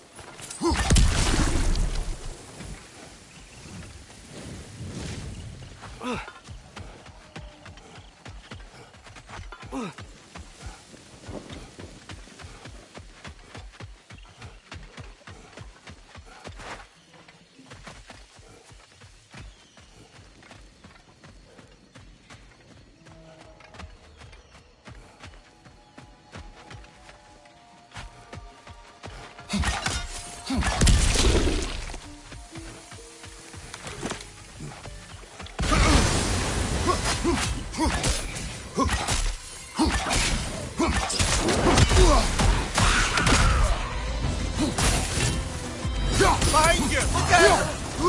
Behind you! Look out!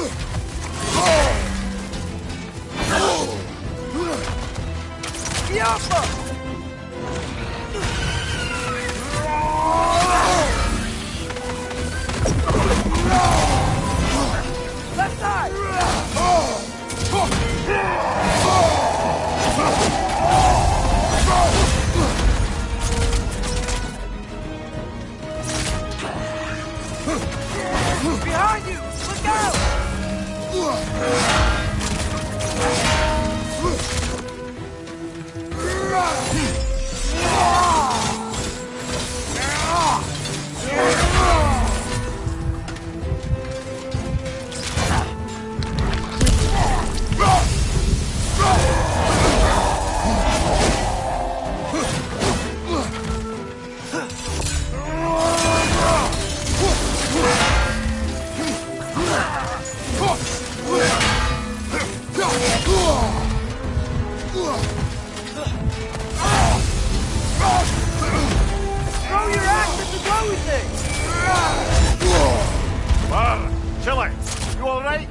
Left side! Behind you! Look out! Throw your axe at the glowy thing! Bar, Chile, you all right?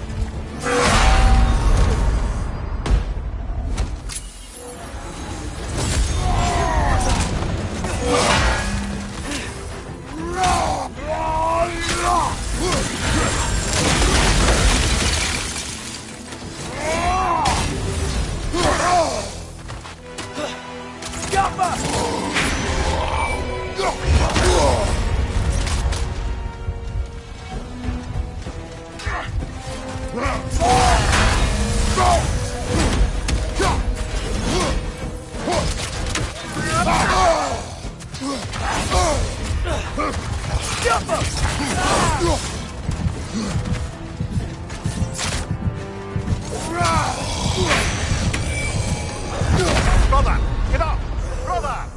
Brother! Get up! Brother!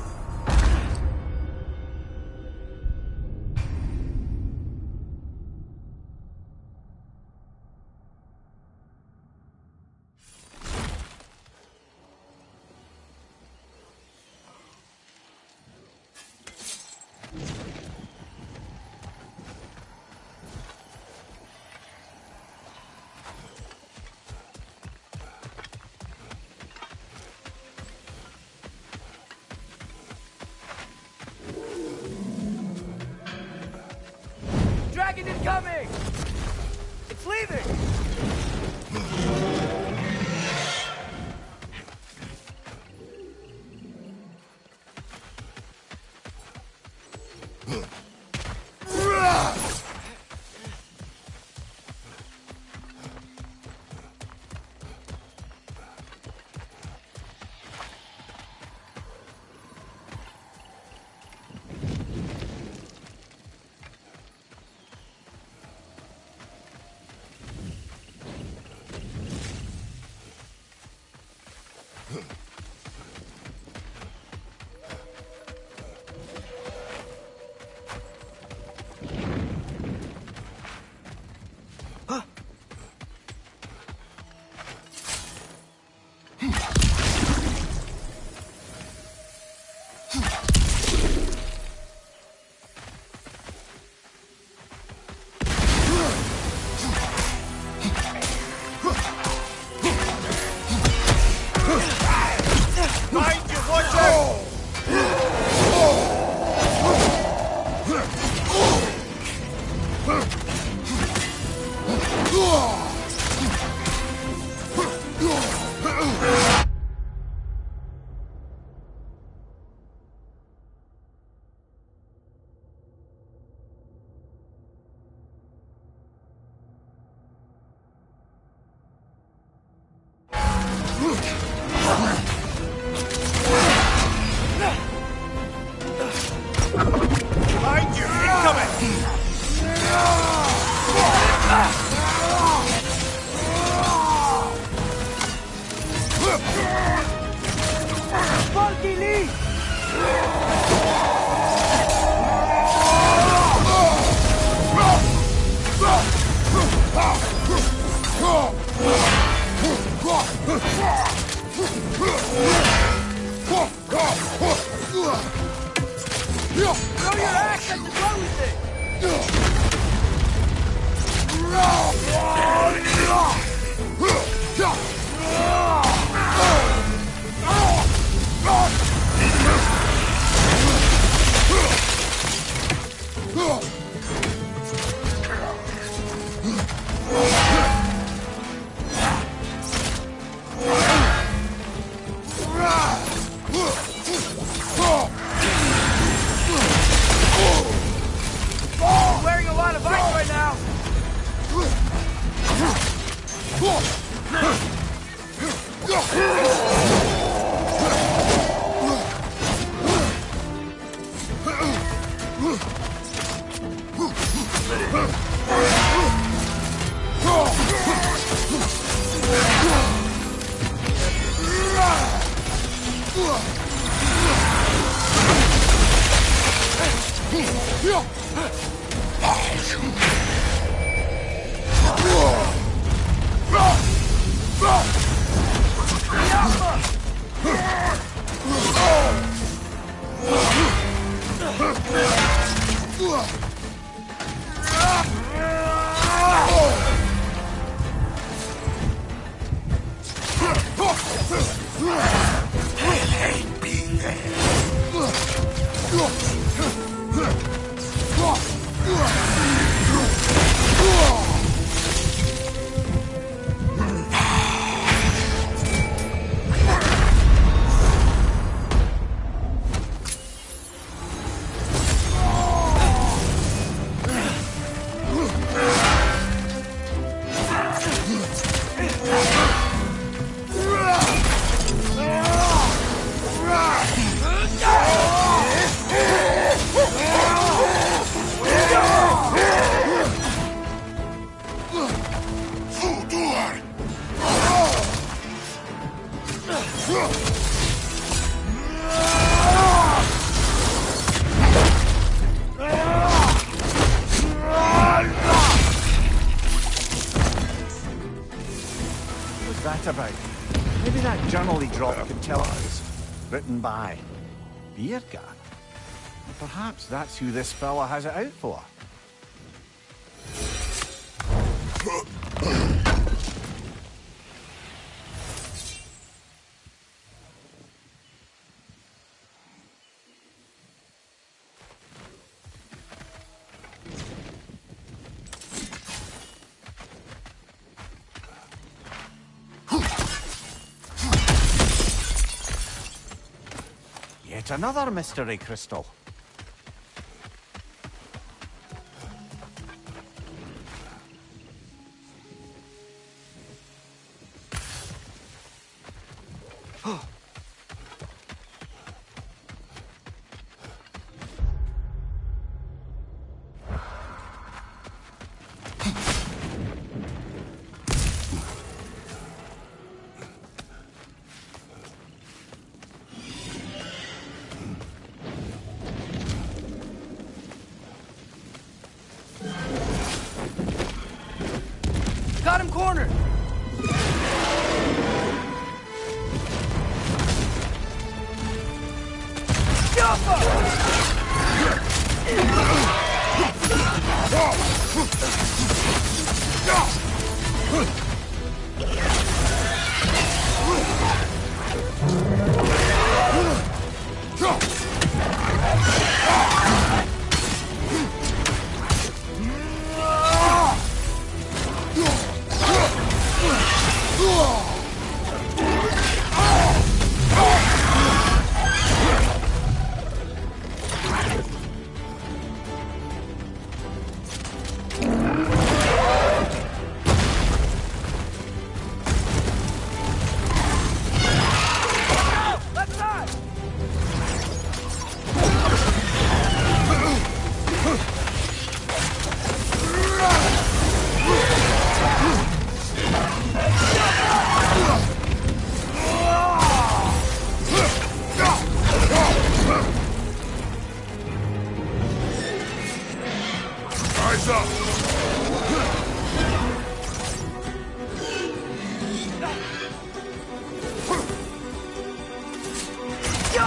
Dragon incoming! It's leaving! Behind you! Incoming! Funky Lee! Throw your axe at the glowing thing! You're wearing a lot of ice right now! What's that about? Maybe that journal he dropped could tell us. Written by Birka. Perhaps that's who this fella has it out for. Yet another mystery crystal. Got him cornered!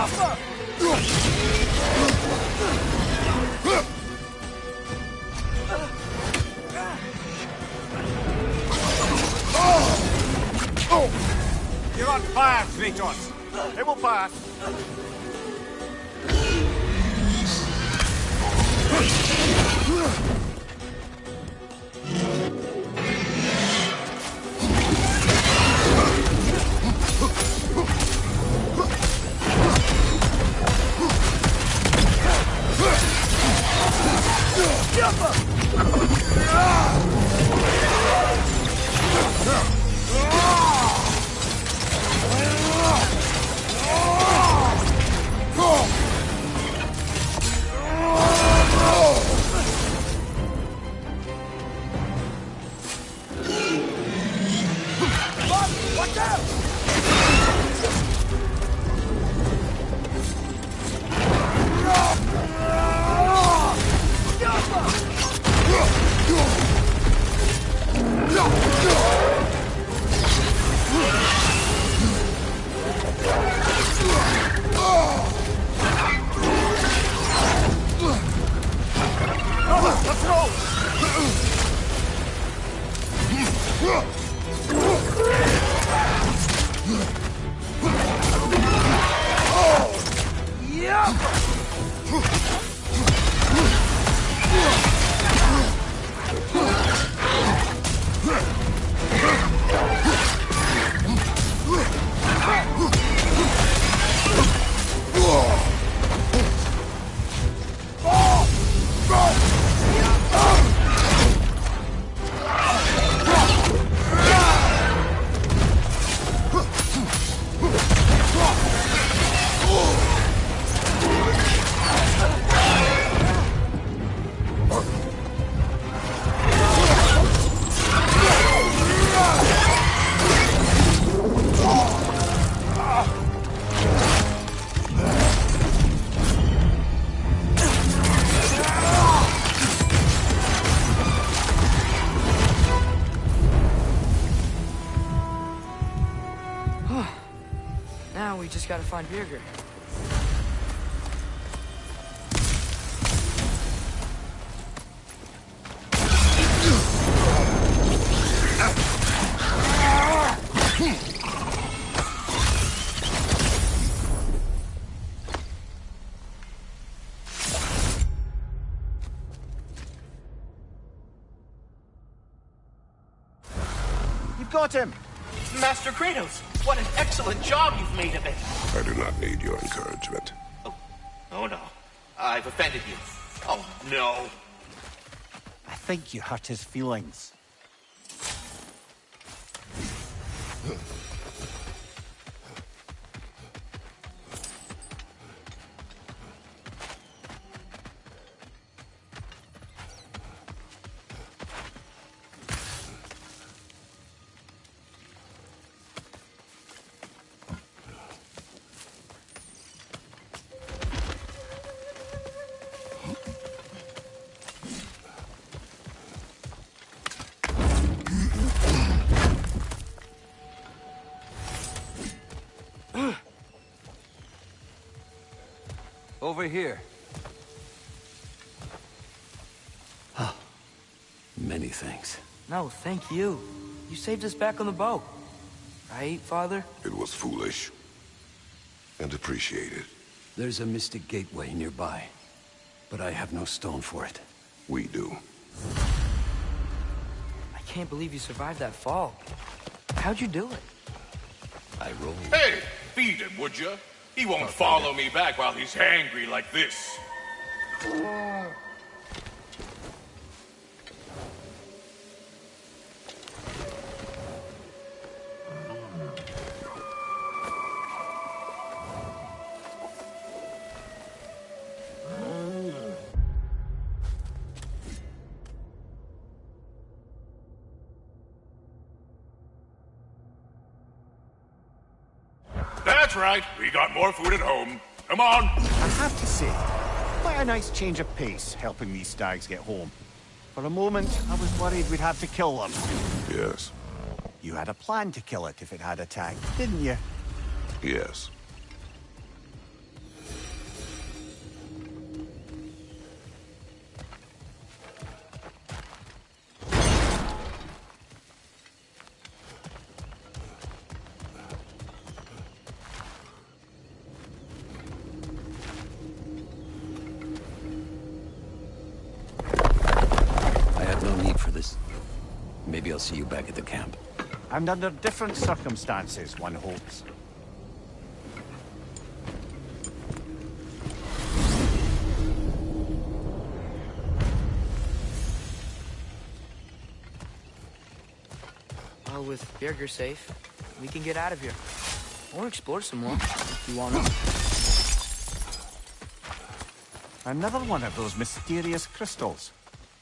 You're on fire, Kratos. It will pass. Watch out! Let's go! Now we just gotta find Birgir. You've got him! Master Kratos, what an excellent job you've made of it. I do not need your encouragement. Oh no, I've offended you. Oh no. I think you hurt his feelings. Over here. Many thanks. No, thank you. You saved us back on the boat. Right, Father? It was foolish. And appreciated. There's a mystic gateway nearby, but I have no stone for it. We do. I can't believe you survived that fall. How'd you do it? I rolled. Hey, feed him, would you? He won't follow me back while he's hangry like this. That's right. We got more food at home. Come on. I have to say, quite a nice change of pace helping these stags get home. For a moment, I was worried we'd have to kill them. Yes. You had a plan to kill it if it had attacked, didn't you? Yes. see you back at the camp. And under different circumstances, one hopes. Well, with Birger safe, we can get out of here. Or explore some more, if you want to. Another one of those mysterious crystals.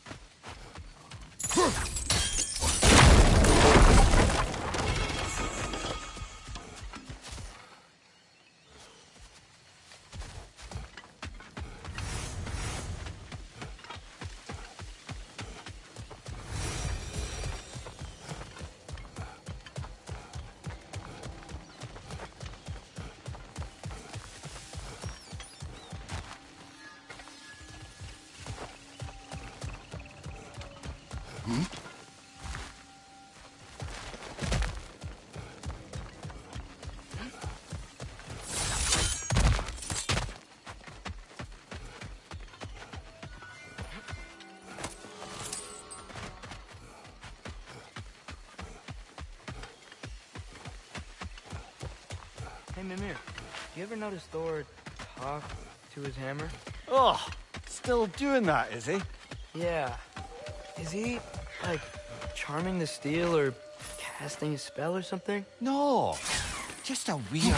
Hey, Mimir, you ever notice Thor talk to his hammer? Oh, still doing that, is he? Yeah. Is he, like, charming the steel or casting a spell or something? No, just a weird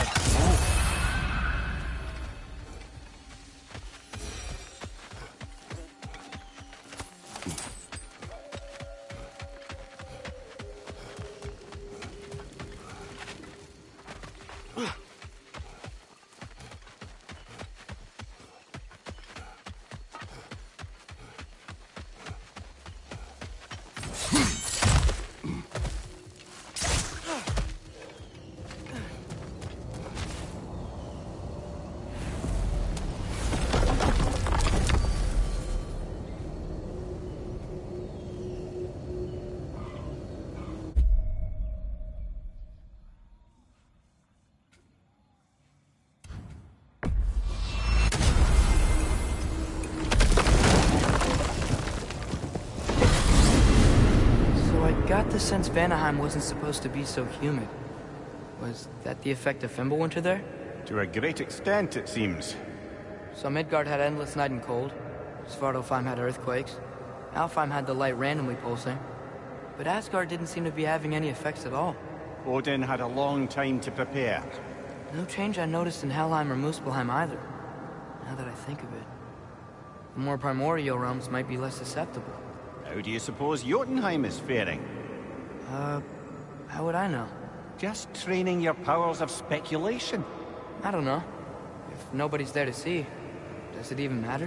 Got the sense Vanaheim wasn't supposed to be so humid. Was that the effect of Fimbulwinter there? To a great extent, it seems. So Midgard had endless night and cold. Svartalfheim had earthquakes. Alfheim had the light randomly pulsing. But Asgard didn't seem to be having any effects at all. Odin had a long time to prepare. No change I noticed in Helheim or Muspelheim either. Now that I think of it. The more primordial realms might be less susceptible. How do you suppose Jotunheim is faring? How would I know? Just training your powers of speculation. I don't know. If nobody's there to see, does it even matter?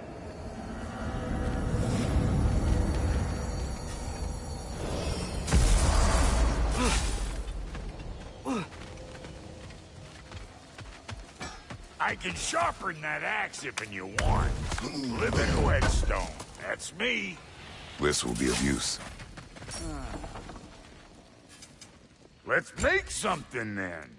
I can sharpen that axe if you want. Living whetstone. That's me. This will be of use. Let's make something then.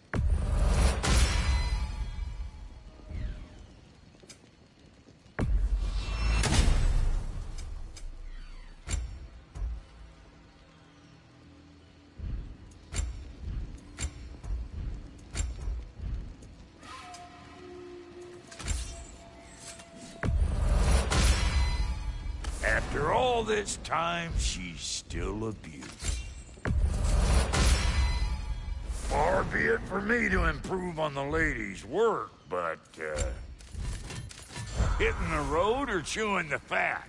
After all this time, she's still abused. Far be it for me to improve on the lady's work, but, hitting the road or chewing the fat?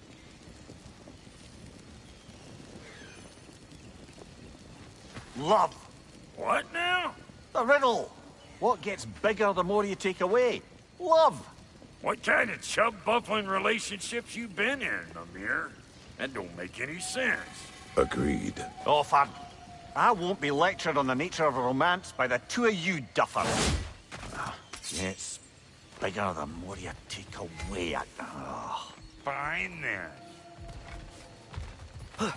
Love. What now? The riddle. What gets bigger the more you take away? Love. What kind of chub-buffling relationships you been in, Mimir? That don't make any sense. Agreed. Oh, fun. I won't be lectured on the nature of romance by the two of you duffers. It's bigger the more you take away it. Oh. Fine then.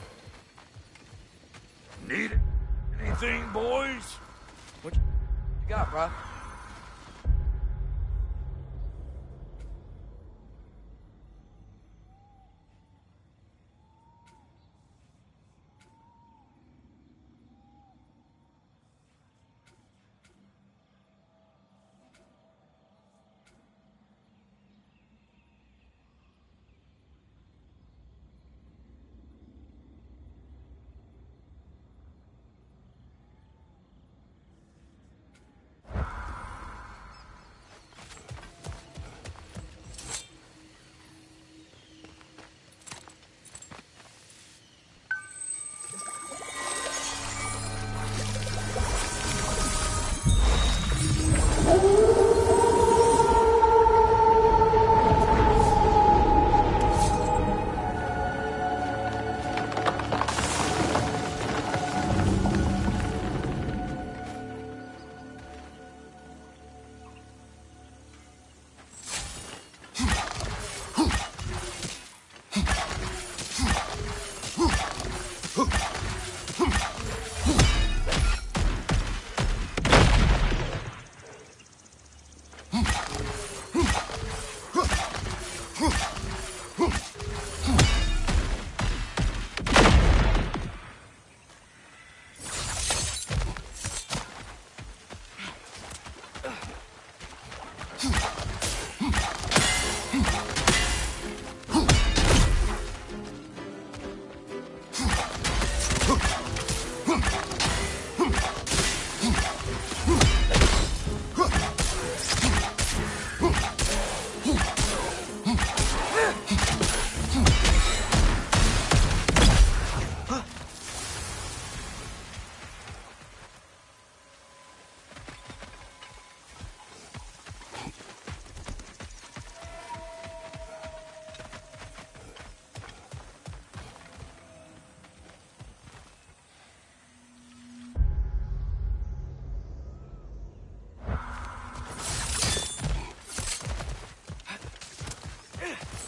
Need anything, boys? What you got, bro?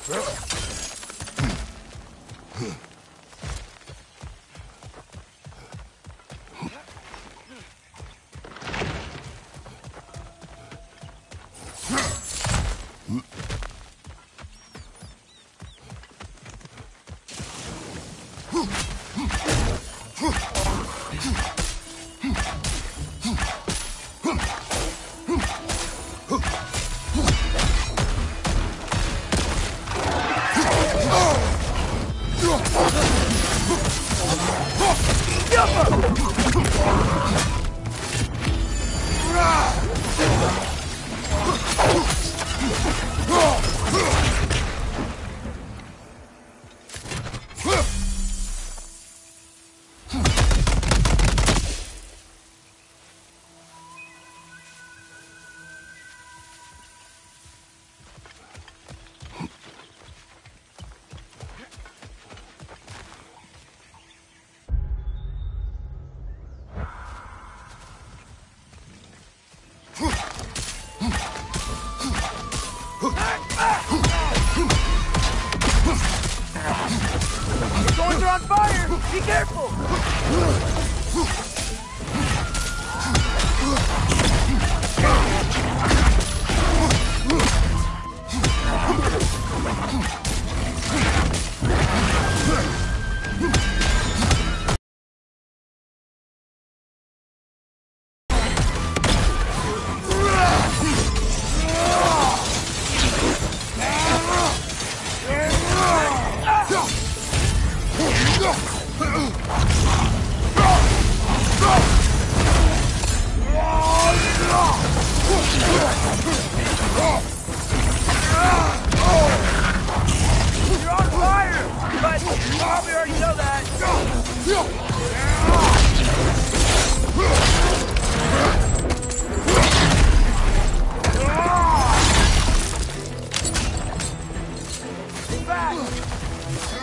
The doors are on fire! Be careful! You're on fire! But you probably already know that. Stay back!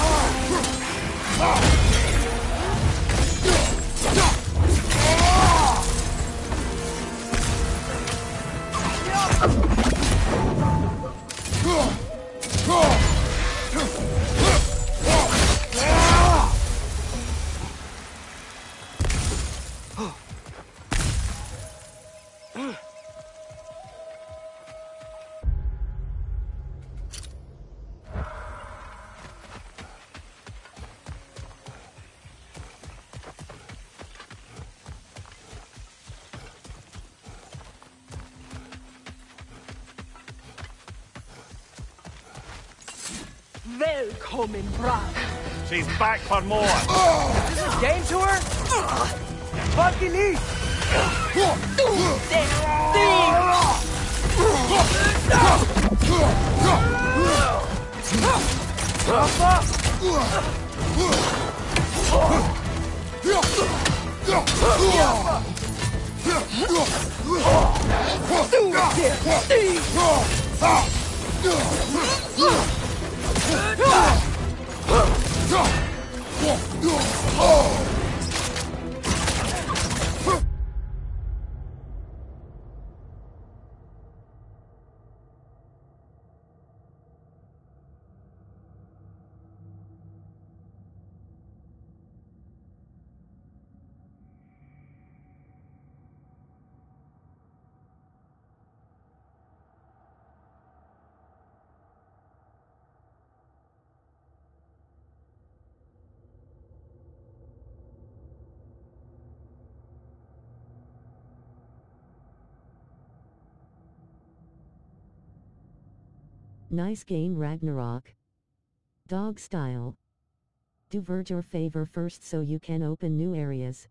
Welcome, Brad. She's back for more. Is this a game to her? Fucking eat! Nice game, Ragnarok. Dog style. Do Verge your favor first so you can open new areas.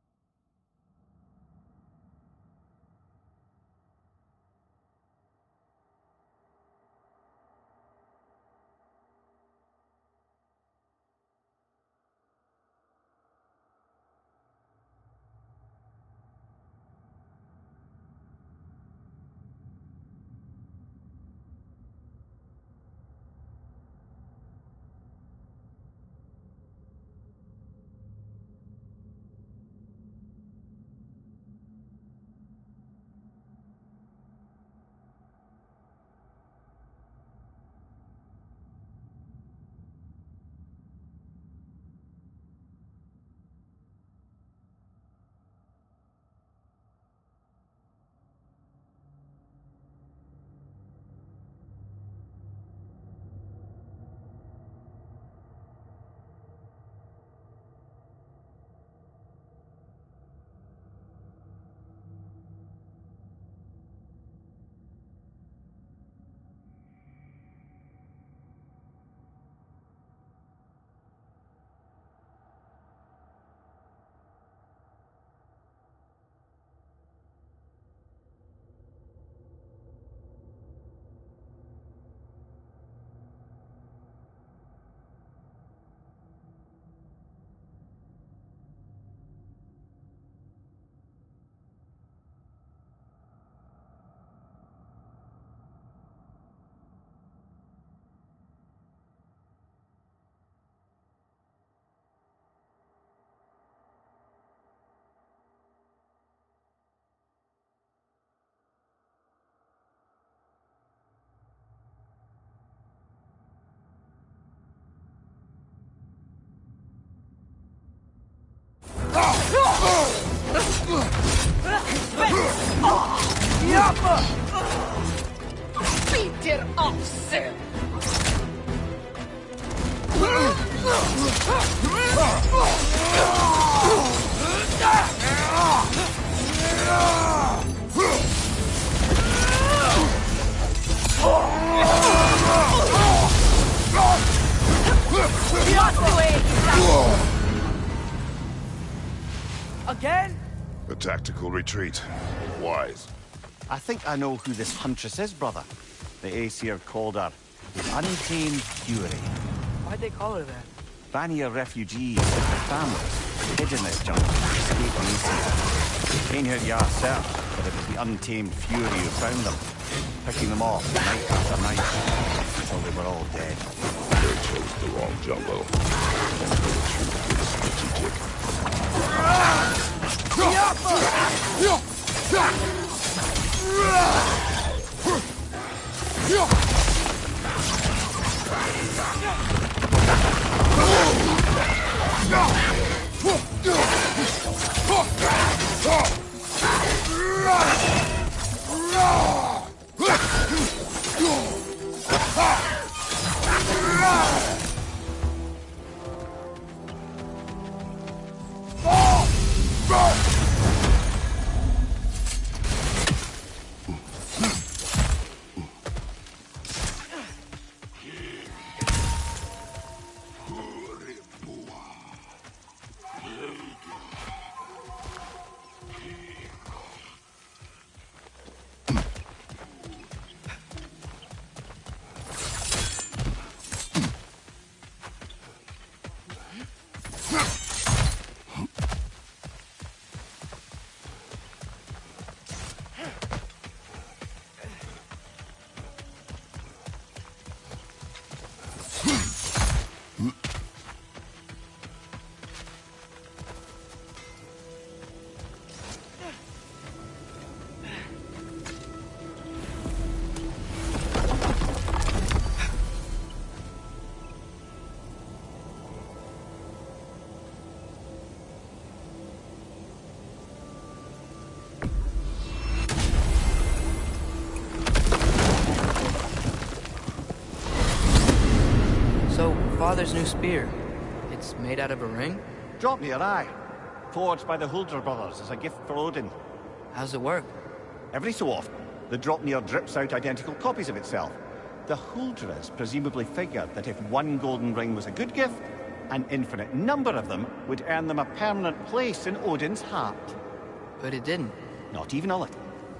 Yappa! Beat it off, sir! Again? A tactical retreat. Wise. I think I know who this huntress is, brother. The Aesir called her the Untamed Fury. Why'd they call her that? Vanir refugees and their families hid in this jungle to escape from Aesir. Came here to yourself, but it was the Untamed Fury who found them, picking them off night after night until they were all dead. They chose the wrong jungle. And the retreat is strategic. Father's new spear. It's made out of a ring? Drop me your eye. Forged by the Huldra brothers as a gift for Odin. How's it work? Every so often, the Dropnir drips out identical copies of itself. The Huldras presumably figured that if one golden ring was a good gift, an infinite number of them would earn them a permanent place in Odin's heart. But it didn't. Not even a little.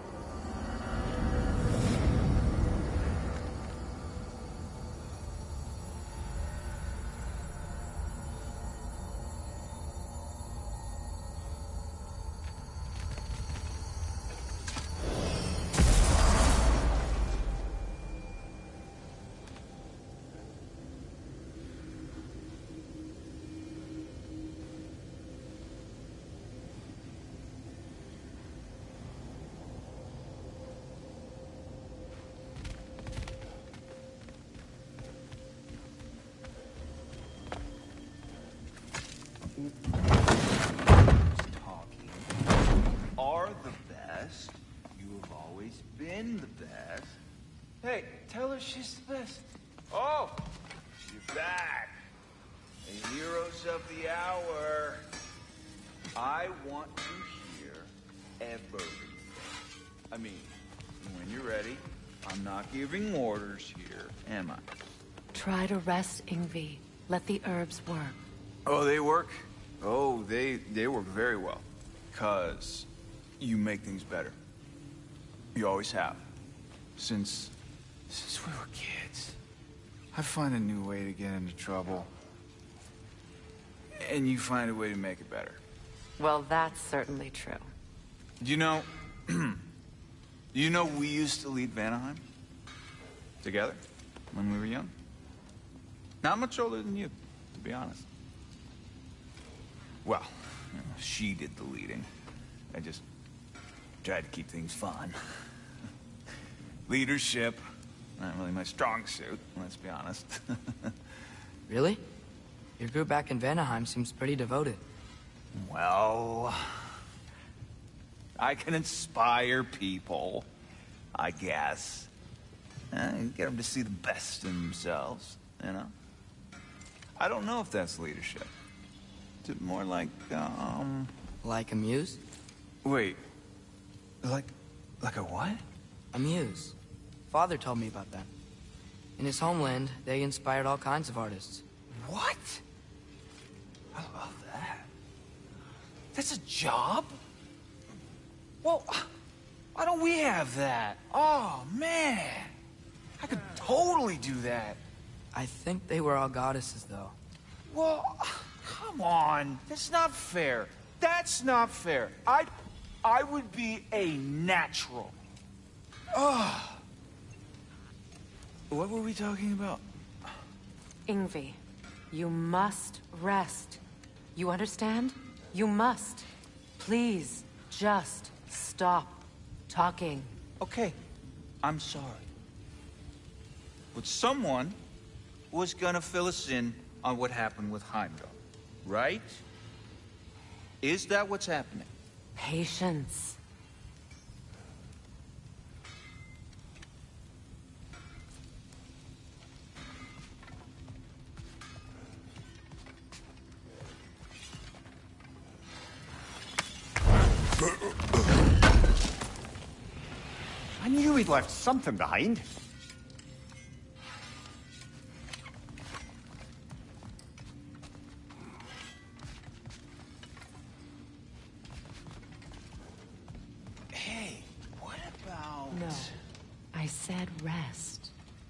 Are the best. You have always been the best. Hey, tell her she's the best. Oh, you're back. The heroes of the hour. I want to hear everything. I mean, when you're ready, I'm not giving orders here, am I? Try to rest, Ingvi. Let the herbs work. Oh, they work? Oh, they work very well. 'Cause you make things better. You always have. Since we were kids. I find a new way to get into trouble. And you find a way to make it better. Well, that's certainly true. You know, we used to lead Vanaheim together when we were young. Not much older than you, to be honest. Well, she did the leading. I just tried to keep things fun. Leadership, not really my strong suit, let's be honest. Really? Your group back in Vanaheim seems pretty devoted. Well, I can inspire people, I guess. Get them to see the best in themselves, you know? I don't know if that's leadership. Is it more like, Like a muse? Wait. Like a what? A muse. Father told me about that. In his homeland, they inspired all kinds of artists. What? I love that. That's a job? Well, why don't we have that? Oh, man. I could totally do that. I think they were all goddesses, though. Well, come on. That's not fair. That's not fair. I would be a natural. Oh. What were we talking about? Ingvi, you must rest. You understand? You must. Please, just stop talking. Okay, I'm sorry. But someone was gonna fill us in on what happened with Heimdall, right? Is that what's happening? Patience. I knew he'd left something behind. Hey, what about... No, I said rest.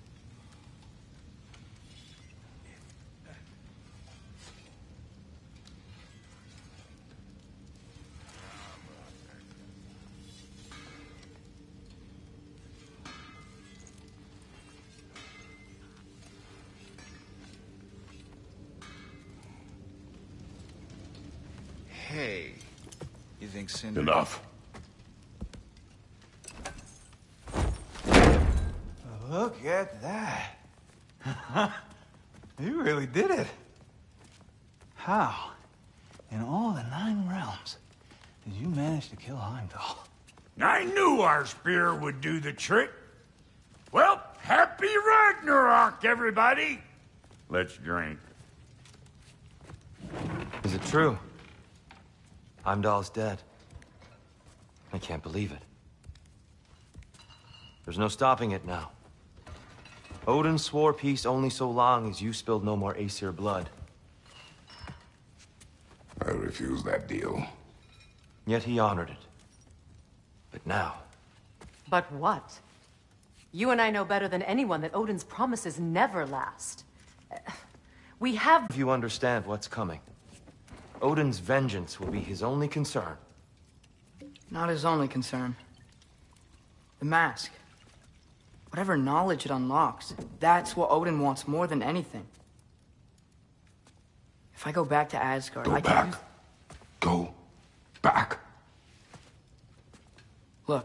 Hey, you think Cinder... Enough. Look at that. You really did it. How, in all the 9 realms, did you manage to kill Heimdall? I knew our spear would do the trick. Well, happy Ragnarok, everybody! Let's drink. Is it true? Heimdall's dead. I can't believe it. There's no stopping it now. Odin swore peace only so long as you spilled no more Aesir blood. I refuse that deal. Yet he honored it. But now... But what? You and I know better than anyone that Odin's promises never last. We have... If you understand what's coming, Odin's vengeance will be his only concern. Not his only concern. The mask. Whatever knowledge it unlocks, that's what Odin wants more than anything. If I go back to Asgard, Go back. Go back. Look.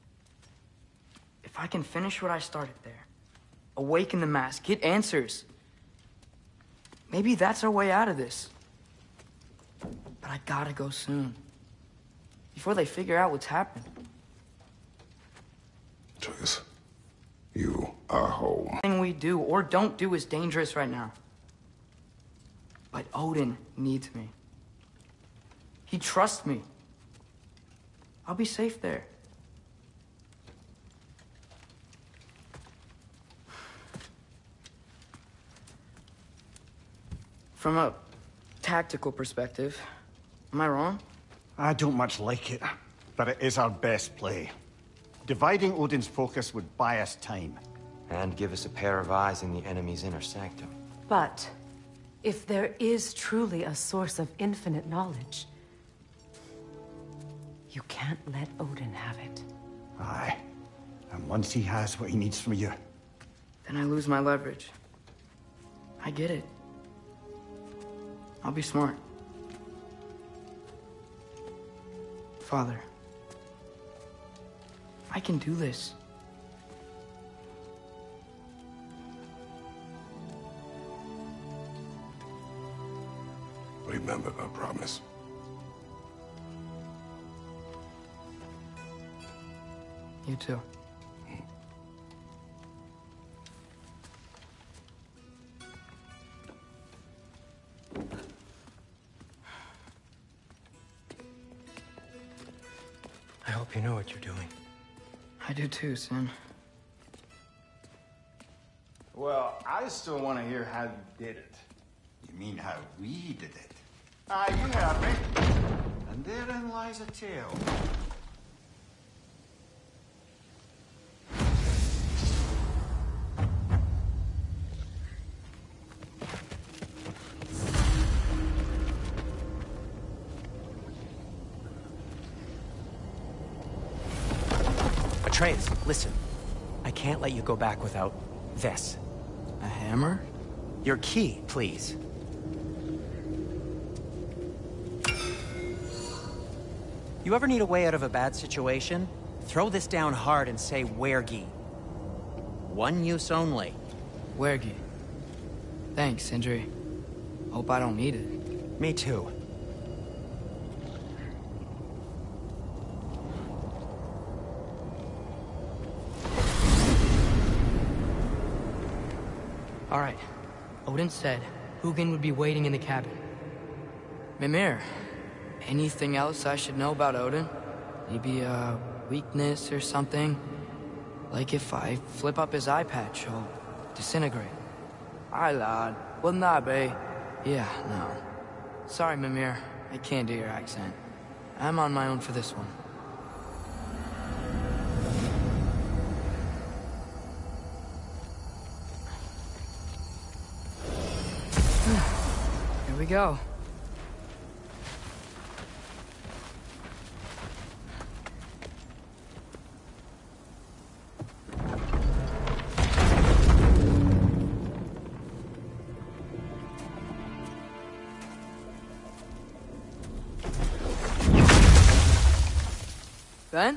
If I can finish what I started there, awaken the mask, get answers, maybe that's our way out of this. But I gotta go soon. Before they figure out what's happened. Atreus, you are home. Anything we do or don't do is dangerous right now. But Odin needs me. He trusts me. I'll be safe there. From a tactical perspective, am I wrong? I don't much like it, but it is our best play. Dividing Odin's focus would buy us time. And give us a pair of eyes in the enemy's inner sanctum. But if there is truly a source of infinite knowledge, you can't let Odin have it. Aye. And once he has what he needs from you... Then I lose my leverage. I get it. I'll be smart. Father, I can do this. Remember the promise. You too. I hope you know what you're doing. I do too, Sin. Well, I still want to hear how you did it. You mean how we did it? Ah, you heard me. And therein lies a tale. Atreus, listen. I can't let you go back without this. A hammer? Your key, please. You ever need a way out of a bad situation? Throw this down hard and say Wergi. One use only. Wergi. Thanks, Sindri. Hope I don't need it. Me too. All right. Odin said Hugin would be waiting in the cabin. Mimir, anything else I should know about Odin? Maybe a weakness or something? Like if I flip up his eye patch, he'll disintegrate. Aye, lad. Wouldn't that be? Yeah, no. Sorry, Mimir. I can't do your accent. I'm on my own for this one. Here we go. Ben?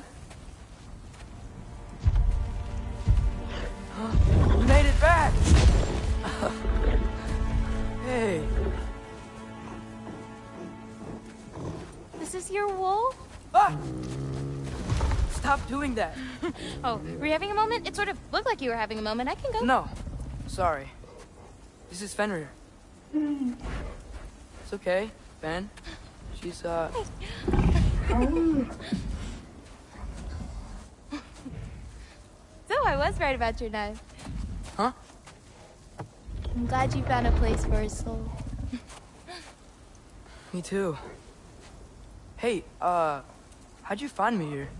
You made it back! Hey. This is your wolf? Ah! Stop doing that. Oh, were you having a moment? It sort of looked like you were having a moment. I can go. No. Sorry. This is Fenrir. It's okay, Ben. She's, So I was right about your knife. Huh? I'm glad you found a place for his soul. Me too. Hey, how'd you find me here?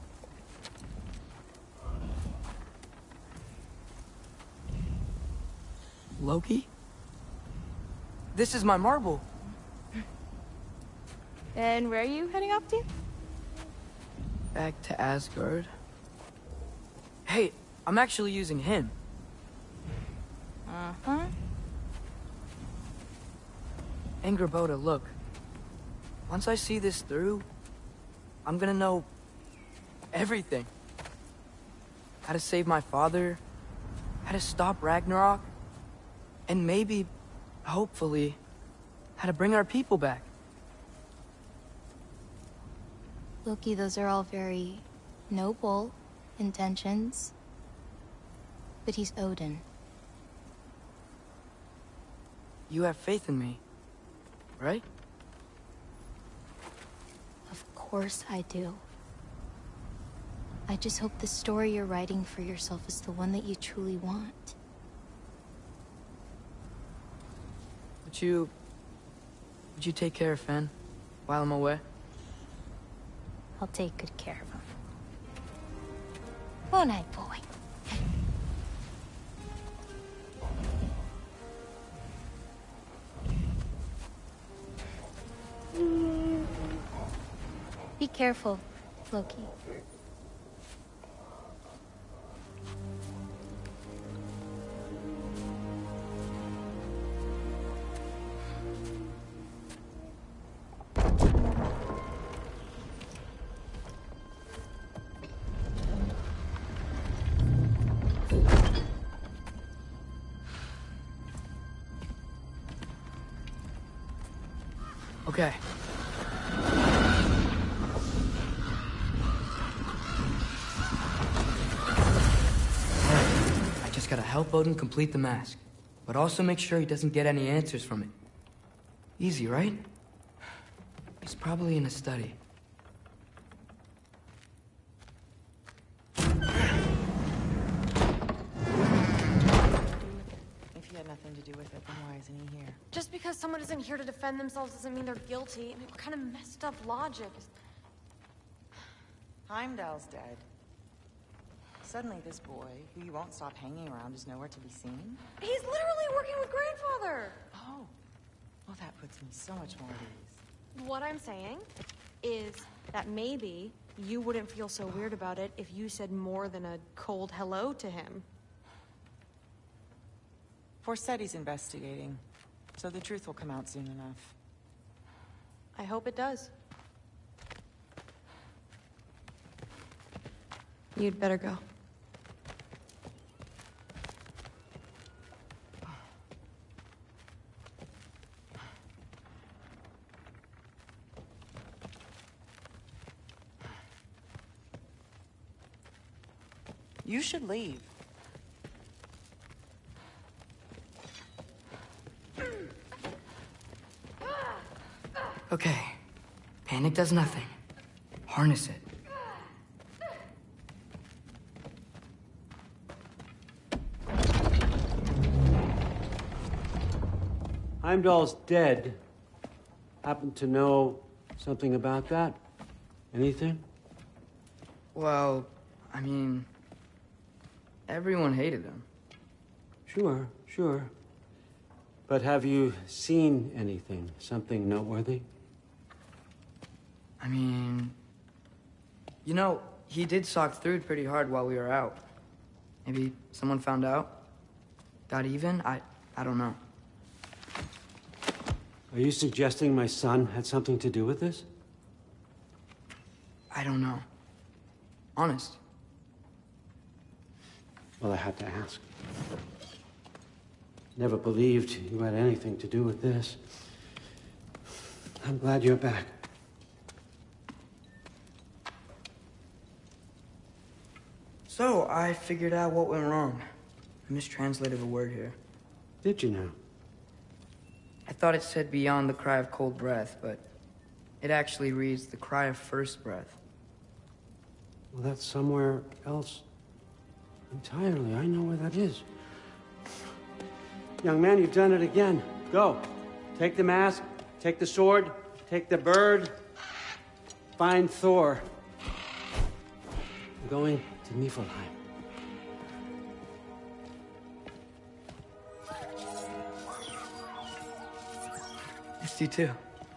Loki? This is my marble. And where are you heading off to? Back to Asgard. Hey, I'm actually using him. Uh-huh. Angrboda, look. Once I see this through, I'm gonna know everything. How to save my father, how to stop Ragnarok, and maybe, hopefully, how to bring our people back. Loki, those are all very noble intentions. But he's Odin. You have faith in me, right? Of course I do. I just hope the story you're writing for yourself is the one that you truly want. Would you take care of Fen while I'm away? I'll take good care of him. Good night, boy. Be careful, Loki. Okay. just gotta help Odin complete the mask, but also make sure he doesn't get any answers from it. Easy, right? He's probably in a study. If he had nothing to do with it, then why isn't he here? Just because someone isn't here to defend themselves doesn't mean they're guilty. I mean, what kind of messed up logic is... Heimdall's dead. Suddenly this boy, who you won't stop hanging around, is nowhere to be seen? He's literally working with Grandfather! Oh. Well, that puts me so much more at ease. What I'm saying is that maybe you wouldn't feel so weird about it if you said more than a cold hello to him. Forseti's investigating, so the truth will come out soon enough. I hope it does. You'd better go. You should leave. Okay. Panic does nothing. Harness it. Heimdall's dead. Happen to know something about that? Anything? Well, I mean... everyone hated him. Sure, sure. But have you seen anything? Something noteworthy? I mean... you know, he did sock through pretty hard while we were out. Maybe someone found out? Got even? I don't know. Are you suggesting my son had something to do with this? I don't know. Honest. Well, I had to ask. Never believed you had anything to do with this. I'm glad you're back. So, I figured out what went wrong. I mistranslated a word here. Did you now? I thought it said beyond the cry of cold breath, but it actually reads the cry of first breath. Well, that's somewhere else entirely. I know where that is. Young man, you've done it again. Go. Take the mask, take the sword, take the bird, find Thor. I'm going to Niflheim. Missed you too.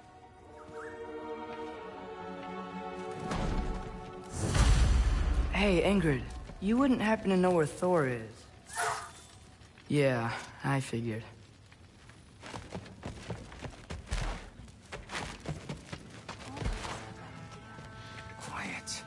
Hey, Ingrid, you wouldn't happen to know where Thor is? Yeah, I figured. Quiet.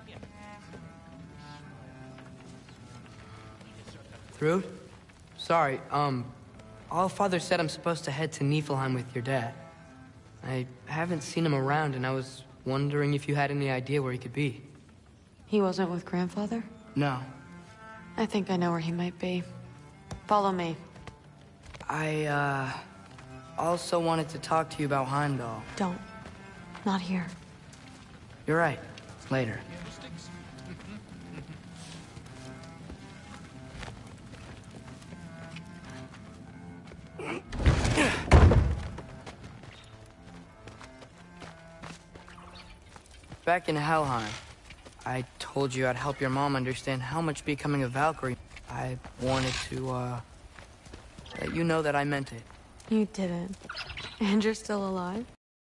Through? Sorry, Allfather said I'm supposed to head to Niflheim with your dad. I haven't seen him around, and I was wondering if you had any idea where he could be. He wasn't with Grandfather? No. I think I know where he might be. Follow me. I, also wanted to talk to you about Heimdall. Don't. Not here. You're right. Later. Back in Helheim, I told you I'd help your mom understand how much becoming a Valkyrie. I wanted to, let you know that I meant it. You didn't. And you're still alive?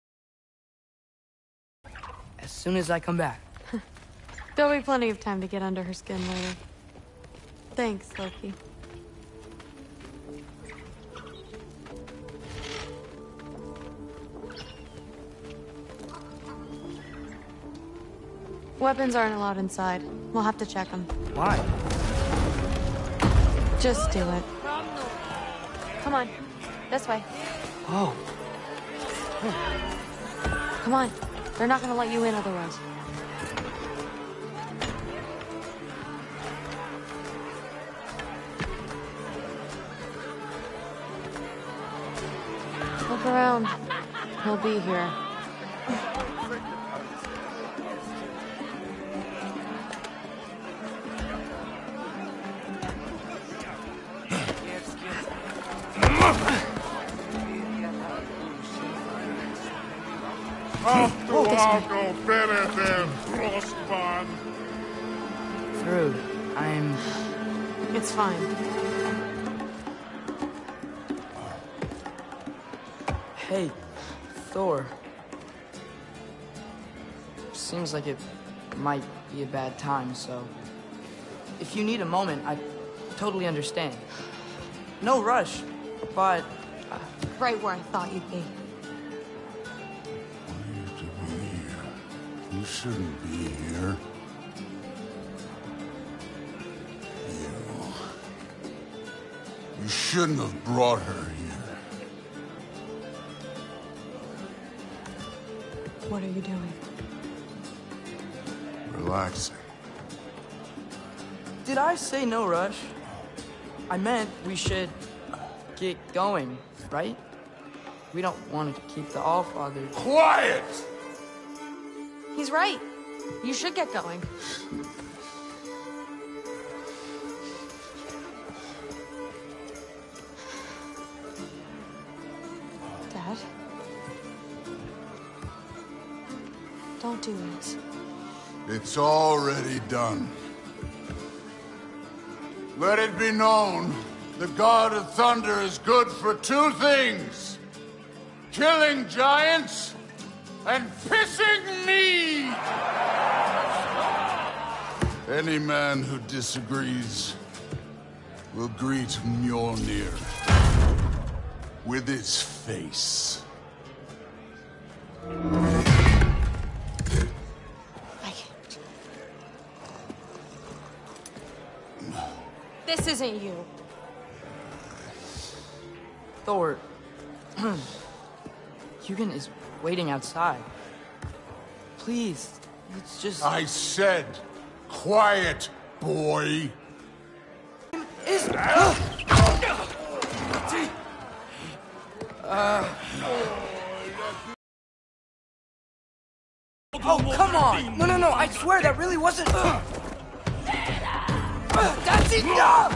As soon as I come back. There'll be plenty of time to get under her skin later. Thanks, Loki. Weapons aren't allowed inside. We'll have to check them. Why? Just do it. Come on. This way. Oh. Come on. They're not gonna let you in otherwise. around. He'll be here. After all, go better than Frostbond. Thrud, It's fine. Hey, Thor. Seems like it might be a bad time, so... If you need a moment, I totally understand. No rush, but... Right where I thought you'd be. You shouldn't be here. You shouldn't have brought her here. What are you doing? Relaxing. Did I say no rush? I meant we should get going, right? We don't want to keep the Allfather... Quiet! He's right. You should get going. Dad? Don't do this. It's already done. Let it be known, the God of Thunder is good for two things. Killing giants and pissing me! Any man who disagrees will greet Mjolnir with his face. This isn't you. Thor... Hugin is waiting outside. Please, let's just... I said, quiet, boy. Oh, come on! No, I swear that really wasn't... That's enough!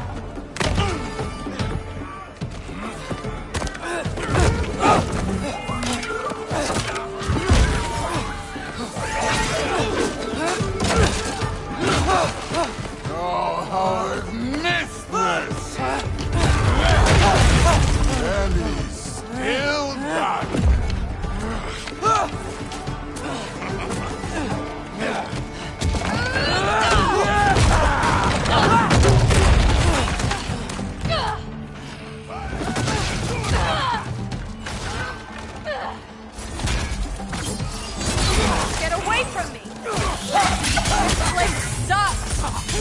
Oh, how I've missed this! And he's still got it. Get away from me! This place sucks!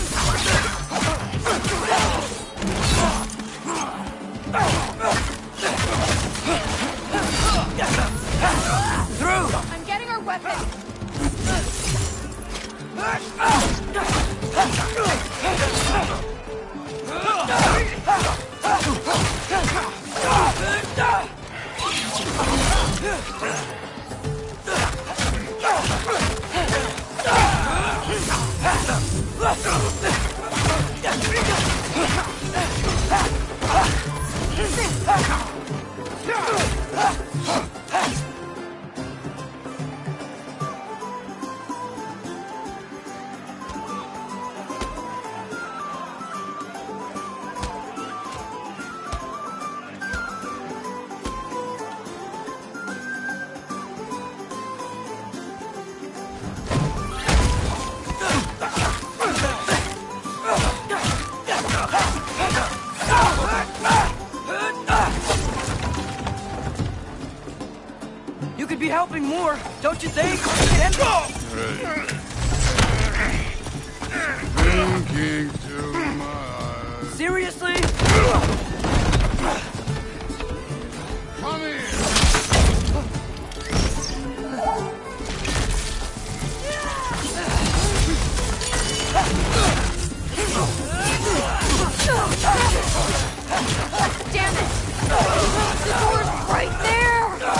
Through! I'm getting our weapon! You could be helping more, don't you think? Thinking too much. Seriously? Come here! Damn it! The door's right there!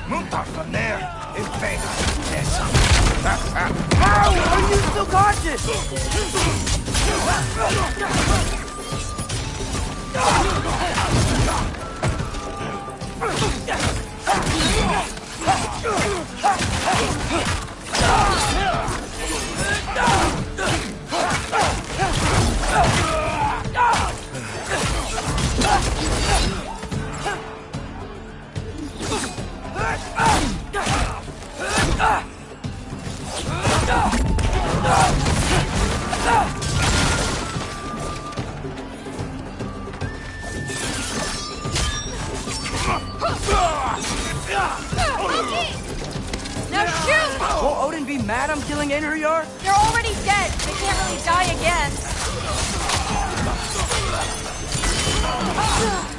Monta from there and pega. How are you still conscious? Now shoot! Will Odin be mad I'm killing Einherjar? You're already dead. They can't really die again.